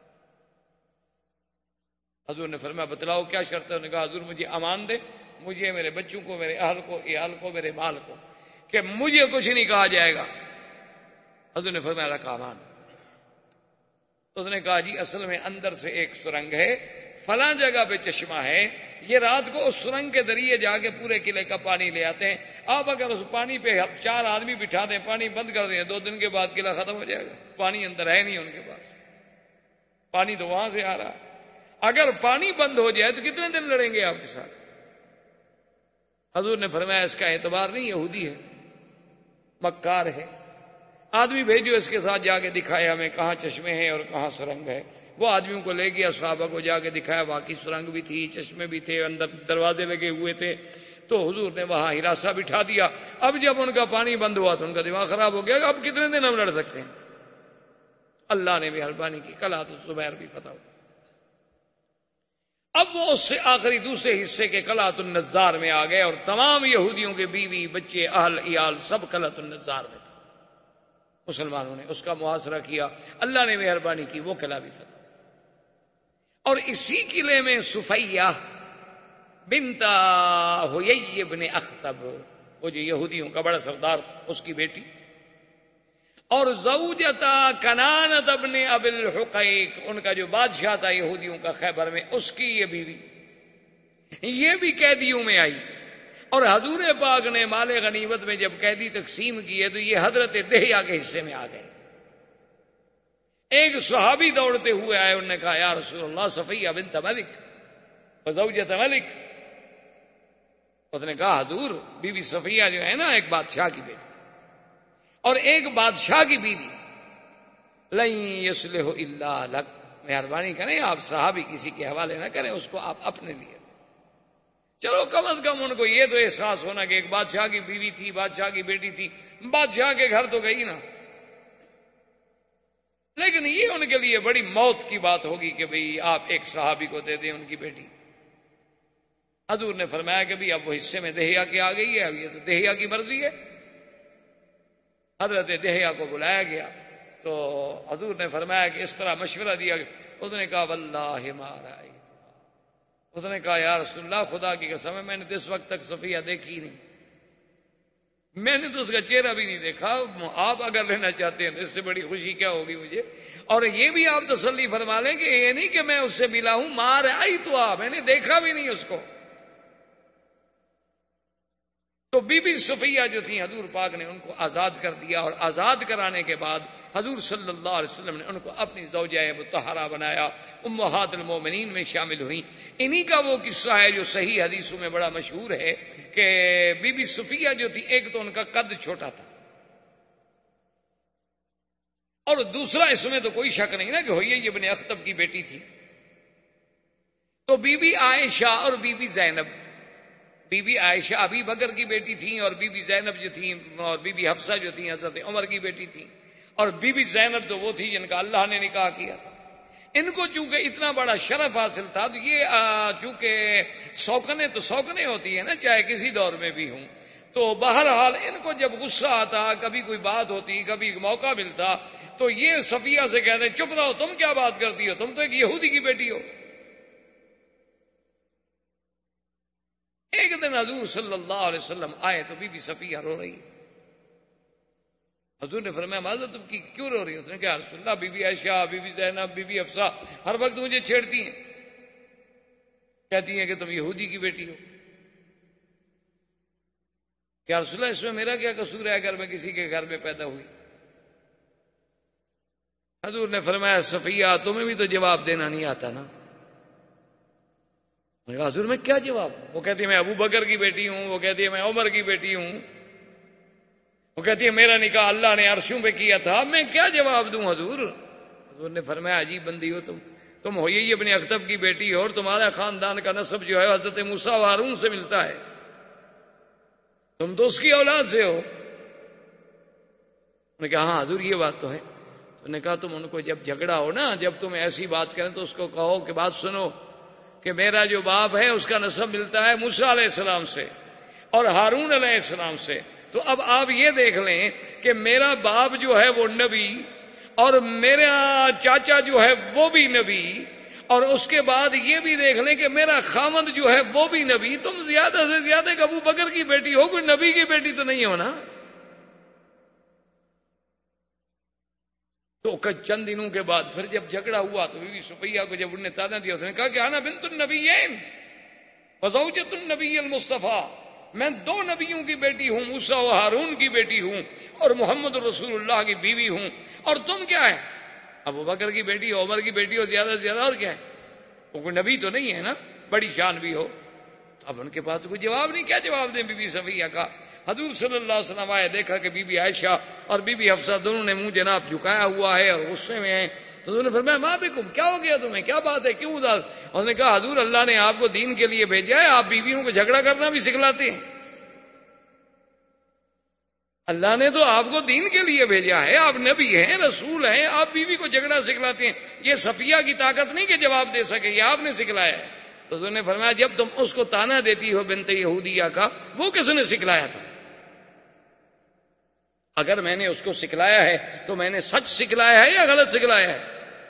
حضور نے فرمایا بتلاؤ کیا شرط ہے؟ انہوں نے کہا حضور مجھے امان دے، مجھے، میرے بچوں کو، میرے اہل کو، عیال کو، میرے مال کو، کہ مجھے کچھ نہیں کہا جائے گا. حضور نے فرمایا کا امان. اس نے کہا جی اصل میں اندر سے ایک سرنگ ہے، فلاں جگہ پہ چشمہ ہے، یہ رات کو اس سرنگ کے ذریعے جا کے پورے قلعے کا پانی لے آتے ہیں. آپ اگر اس پانی پہ چار آدمی بٹھا دیں، پانی بند کر دیں، دو دن کے بعد قلعہ ختم ہو جائے گا. پانی اندر ہے نہیں ان کے پاس، پانی تو وہاں سے آ رہا ہے. اگر پانی بند ہو جائے تو کتنے دن لڑیں گے آپ کے ساتھ؟ حضور نے فرمایا اس کا اعتبار نہیں، یہودی ہے، مکار ہے، آدمی بھیجو اس کے ساتھ جا کے دکھائے ہمیں کہاں چشمے ہیں اور کہاں سرنگ ہے. وہ آدمیوں کو لے گیا، صحابہ کو جا کے دکھایا، باقی سرنگ بھی تھی، چشمے بھی تھے، اندر دروازے لگے ہوئے تھے. تو حضور نے وہاں ہراسہ بٹھا دیا. اب جب ان کا پانی بند ہوا تو ان کا دماغ خراب ہو گیا کہ اب کتنے دن ہم لڑ سکتے ہیں. اللہ نے مہربانی کی، قلعہ الزبیر بھی فتح ہو. اب وہ اس سے آخری دوسرے حصے کے قلعہ النزار میں آ گئے اور تمام یہودیوں کے بیوی بچے اہل عیال سب قلعہ النزار میں تھے. مسلمانوں نے اس کا محاصرہ کیا، اللہ نے مہربانی کی، وہ قلعہ بھی فتح. اور اسی قلعے میں صفیہ بنت حیی بن اخطب، وہ جو یہودیوں کا بڑا سردار تھا، اس کی بیٹی، اور زوجتا کنانت ابن ابی الحقیق، ان کا جو بادشاہ تھا یہودیوں کا خیبر میں، اس کی یہ بیوی، یہ بھی قیدیوں میں آئی. اور حضور پاک نے مال غنیمت میں جب قیدی تقسیم کیے تو یہ حضرت دہیا کے حصے میں آ گئے. ایک صحابی دوڑتے ہوئے آئے، انہوں نے کہا یا رسول اللہ صفیہ بنت ملک وزوجۃ ملک. اس نے کہا حضور بی بی صفیہ جو ہے نا ایک بادشاہ کی بیٹی اور ایک بادشاہ کی بیوی، لن یصلح الا لک، مہربانی کریں آپ صحابی کسی کے حوالے نہ کریں، اس کو آپ اپنے لیے. چلو کم از کم ان کو یہ تو احساس ہونا کہ ایک بادشاہ کی بیوی تھی، بادشاہ کی بیٹی تھی، بادشاہ کے گھر تو گئی نا. لیکن یہ ان کے لیے بڑی موت کی بات ہوگی کہ بھئی آپ ایک صحابی کو دے دیں ان کی بیٹی. حضور نے فرمایا کہ بھئی اب وہ حصے میں دہیا کی آ گئی ہے، اب یہ تو دہیا کی مرضی ہے. حضرت دہیا کو بلایا گیا تو حضور نے فرمایا کہ اس طرح مشورہ دیا. اس نے کہا واللہ ما رأیت. اس نے کہا یا رسول اللہ خدا کی قسم ہے میں نے اس وقت تک صفیہ دیکھی نہیں، میں نے تو اس کا چہرہ بھی نہیں دیکھا. آپ اگر لینا چاہتے ہیں تو اس سے بڑی خوشی کیا ہوگی مجھے. اور یہ بھی آپ تسلی فرما لیں کہ یہ نہیں کہ میں اس سے ملا ہوں، مار آئی تو آپ میں نے دیکھا بھی نہیں اس کو. تو بی بی صفیہ جو تھی حضور پاک نے ان کو آزاد کر دیا، اور آزاد کرانے کے بعد حضور صلی اللہ علیہ وسلم نے ان کو اپنی زوجہ مطہرہ بنایا، امہات المومنین میں شامل ہوئیں. انہی کا وہ قصہ ہے جو صحیح حدیثوں میں بڑا مشہور ہے کہ بی بی صفیہ جو تھی ایک تو ان کا قد چھوٹا تھا، اور دوسرا اس میں تو کوئی شک نہیں نا کہ ہوئی ابن اخطب کی بیٹی تھی. تو بی بی عائشہ اور بی بی زینب، بی بی عائشہ ابی بکر کی بیٹی تھیں، اور بی بی زینب جو تھیں اور بی بی حفصہ جو تھیں حضرت عمر کی بیٹی تھیں، اور بی بی زینب تو وہ تھی جن کا اللہ نے نکاح کیا تھا. ان کو چونکہ اتنا بڑا شرف حاصل تھا تو یہ چونکہ سوکنے تو سوکنے ہوتی ہیں نا چاہے کسی دور میں بھی ہوں، تو بہرحال ان کو جب غصہ آتا، کبھی کوئی بات ہوتی، کبھی موقع ملتا تو یہ صفیہ سے کہتے چپ رہو، تم کیا بات کرتی ہو، تم تو ایک یہودی کی بیٹی ہو. ایک دن حضور صلی اللہ علیہ وسلم آئے تو بی بی صفیہ رو رہی. حضور نے فرمایا معذرت تم کی کیوں رو رہی ہو؟ اس نے کہا رسول اللہ بی بی عائشہ، بی بی زینب، بی بی حفصہ ہر وقت مجھے چھیڑتی ہیں، کہتی ہیں کہ تم یہودی کی بیٹی ہو. کیا رسول اللہ اس میں میرا کیا قصور ہے اگر میں کسی کے گھر میں پیدا ہوئی؟ حضور نے فرمایا صفیہ تمہیں بھی تو جواب دینا نہیں آتا نا. حضور میں کیا جواب دوں؟ وہ کہتی ہے میں ابو بکر کی بیٹی ہوں، وہ کہتی ہے میں عمر کی بیٹی ہوں، وہ کہتی ہے میرا نکاح اللہ نے عرشوں پہ کیا تھا، میں کیا جواب دوں حضور؟ حضور نے فرمایا عجیب بندی ہو تم، تم ہو یہی اپنے اخطب کی بیٹی ہو، اور تمہارا خاندان کا نسب جو ہے حضرت موسیٰ و ہارون سے ملتا ہے، تم تو اس کی اولاد سے ہو. میں نے کہا ہاں حضور یہ بات تو ہے. تو نے کہا تم ان کو جب جھگڑا ہو نا، جب تم ایسی بات کریں تو اس کو کہو کہ بات سنو کہ میرا جو باپ ہے اس کا نسب ملتا ہے موسیٰ علیہ السلام سے اور ہارون علیہ السلام سے. تو اب آپ یہ دیکھ لیں کہ میرا باپ جو ہے وہ نبی، اور میرا چاچا جو ہے وہ بھی نبی، اور اس کے بعد یہ بھی دیکھ لیں کہ میرا خامد جو ہے وہ بھی نبی. تم زیادہ سے زیادہ کہ ابو بکر کی بیٹی ہو، کوئی نبی کی بیٹی تو نہیں ہو نا. تو چند دنوں کے بعد پھر جب جھگڑا ہوا تو بی بی صفیہ کو جب انہوں نے تانا دیا، اس نے کہا کہ انا بنت النبیین وزوجۃ النبی المصطفیٰ، میں دو نبیوں کی بیٹی ہوں، موسیٰ و ہارون کی بیٹی ہوں اور محمد رسول اللہ کی بیوی ہوں، اور تم کیا ہے؟ ابو بکر کی بیٹی ہو، عمر کی بیٹی ہو، زیادہ سے زیادہ اور کیا ہے؟ وہ کوئی نبی تو نہیں ہے نا، بڑی شان بھی ہو. اب ان کے پاس کوئی جواب نہیں، کیا جواب دیں بی بی صفیہ کا. حضور صلی اللہ علیہ وسلم آئے، دیکھا کہ بی بی عائشہ اور بی بی حفصہ دونوں نے منہ جناب جھکایا ہوا ہے اور غصے میں ہیں. تو انہوں نے فرمایا ما بکم، کیا ہو گیا تمہیں، کیا بات ہے، کیوں اداس؟ انہوں نے کہا حضور اللہ نے آپ کو دین کے لیے بھیجا ہے، آپ بیویوں کو جھگڑا کرنا بھی سکھلاتے ہیں. اللہ نے تو آپ کو دین کے لیے بھیجا ہے، آپ نبی ہیں، رسول ہیں، آپ بیوی کو جھگڑا سکھلاتے ہیں. یہ صفیہ کی طاقت نہیں کہ جواب دے سکے، یہ آپ نے سکھلایا ہے. تو انہوں نے فرمایا جب تم اس کو تانا دیتی ہو بنت یہودیہ کا، وہ کس نے سکھلایا تھا؟ اگر میں نے اس کو سکھلایا ہے تو میں نے سچ سکھلایا ہے یا غلط سکھلایا ہے؟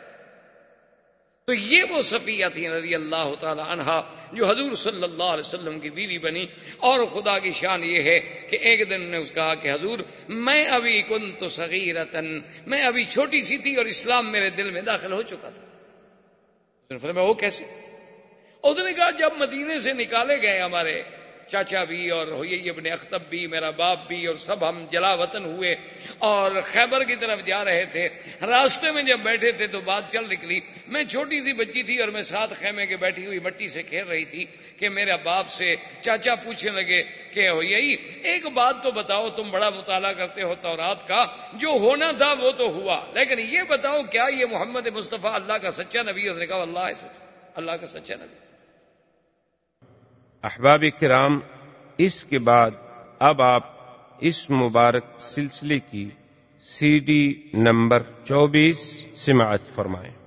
تو یہ وہ صفیہ تھی رضی اللہ تعالی عنہا جو حضور صلی اللہ علیہ وسلم کی بیوی بنی. اور خدا کی شان یہ ہے کہ ایک دن نے اس کہا کہ حضور میں ابھی کنت صغیرتن، میں ابھی چھوٹی سی تھی اور اسلام میرے دل میں داخل ہو چکا تھا. اس نے فرمایا وہ کیسے؟ اس نے کہا جب مدینے سے نکالے گئے ہمارے چاچا بھی اور ہوئی ابن اخطب بھی، میرا باپ بھی، اور سب ہم جلا وطن ہوئے اور خیبر کی طرف جا رہے تھے، راستے میں جب بیٹھے تھے تو بات چل نکلی. میں چھوٹی سی بچی تھی اور میں ساتھ خیمے کے بیٹھی ہوئی مٹی سے کھیل رہی تھی کہ میرا باپ سے چاچا پوچھنے لگے کہ ہوئی ایک بات تو بتاؤ، تم بڑا مطالعہ کرتے ہو تورات کا، جو ہونا تھا وہ تو ہوا، لیکن یہ بتاؤ کیا یہ محمد مصطفیٰ اللہ کا سچا نبی؟ اس نے کہا اللہ ہے سچ، اللہ کا سچا نبی. احباب کرام، اس کے بعد اب آپ اس مبارک سلسلے کی سی ڈی نمبر چوبیس سماعت فرمائیں۔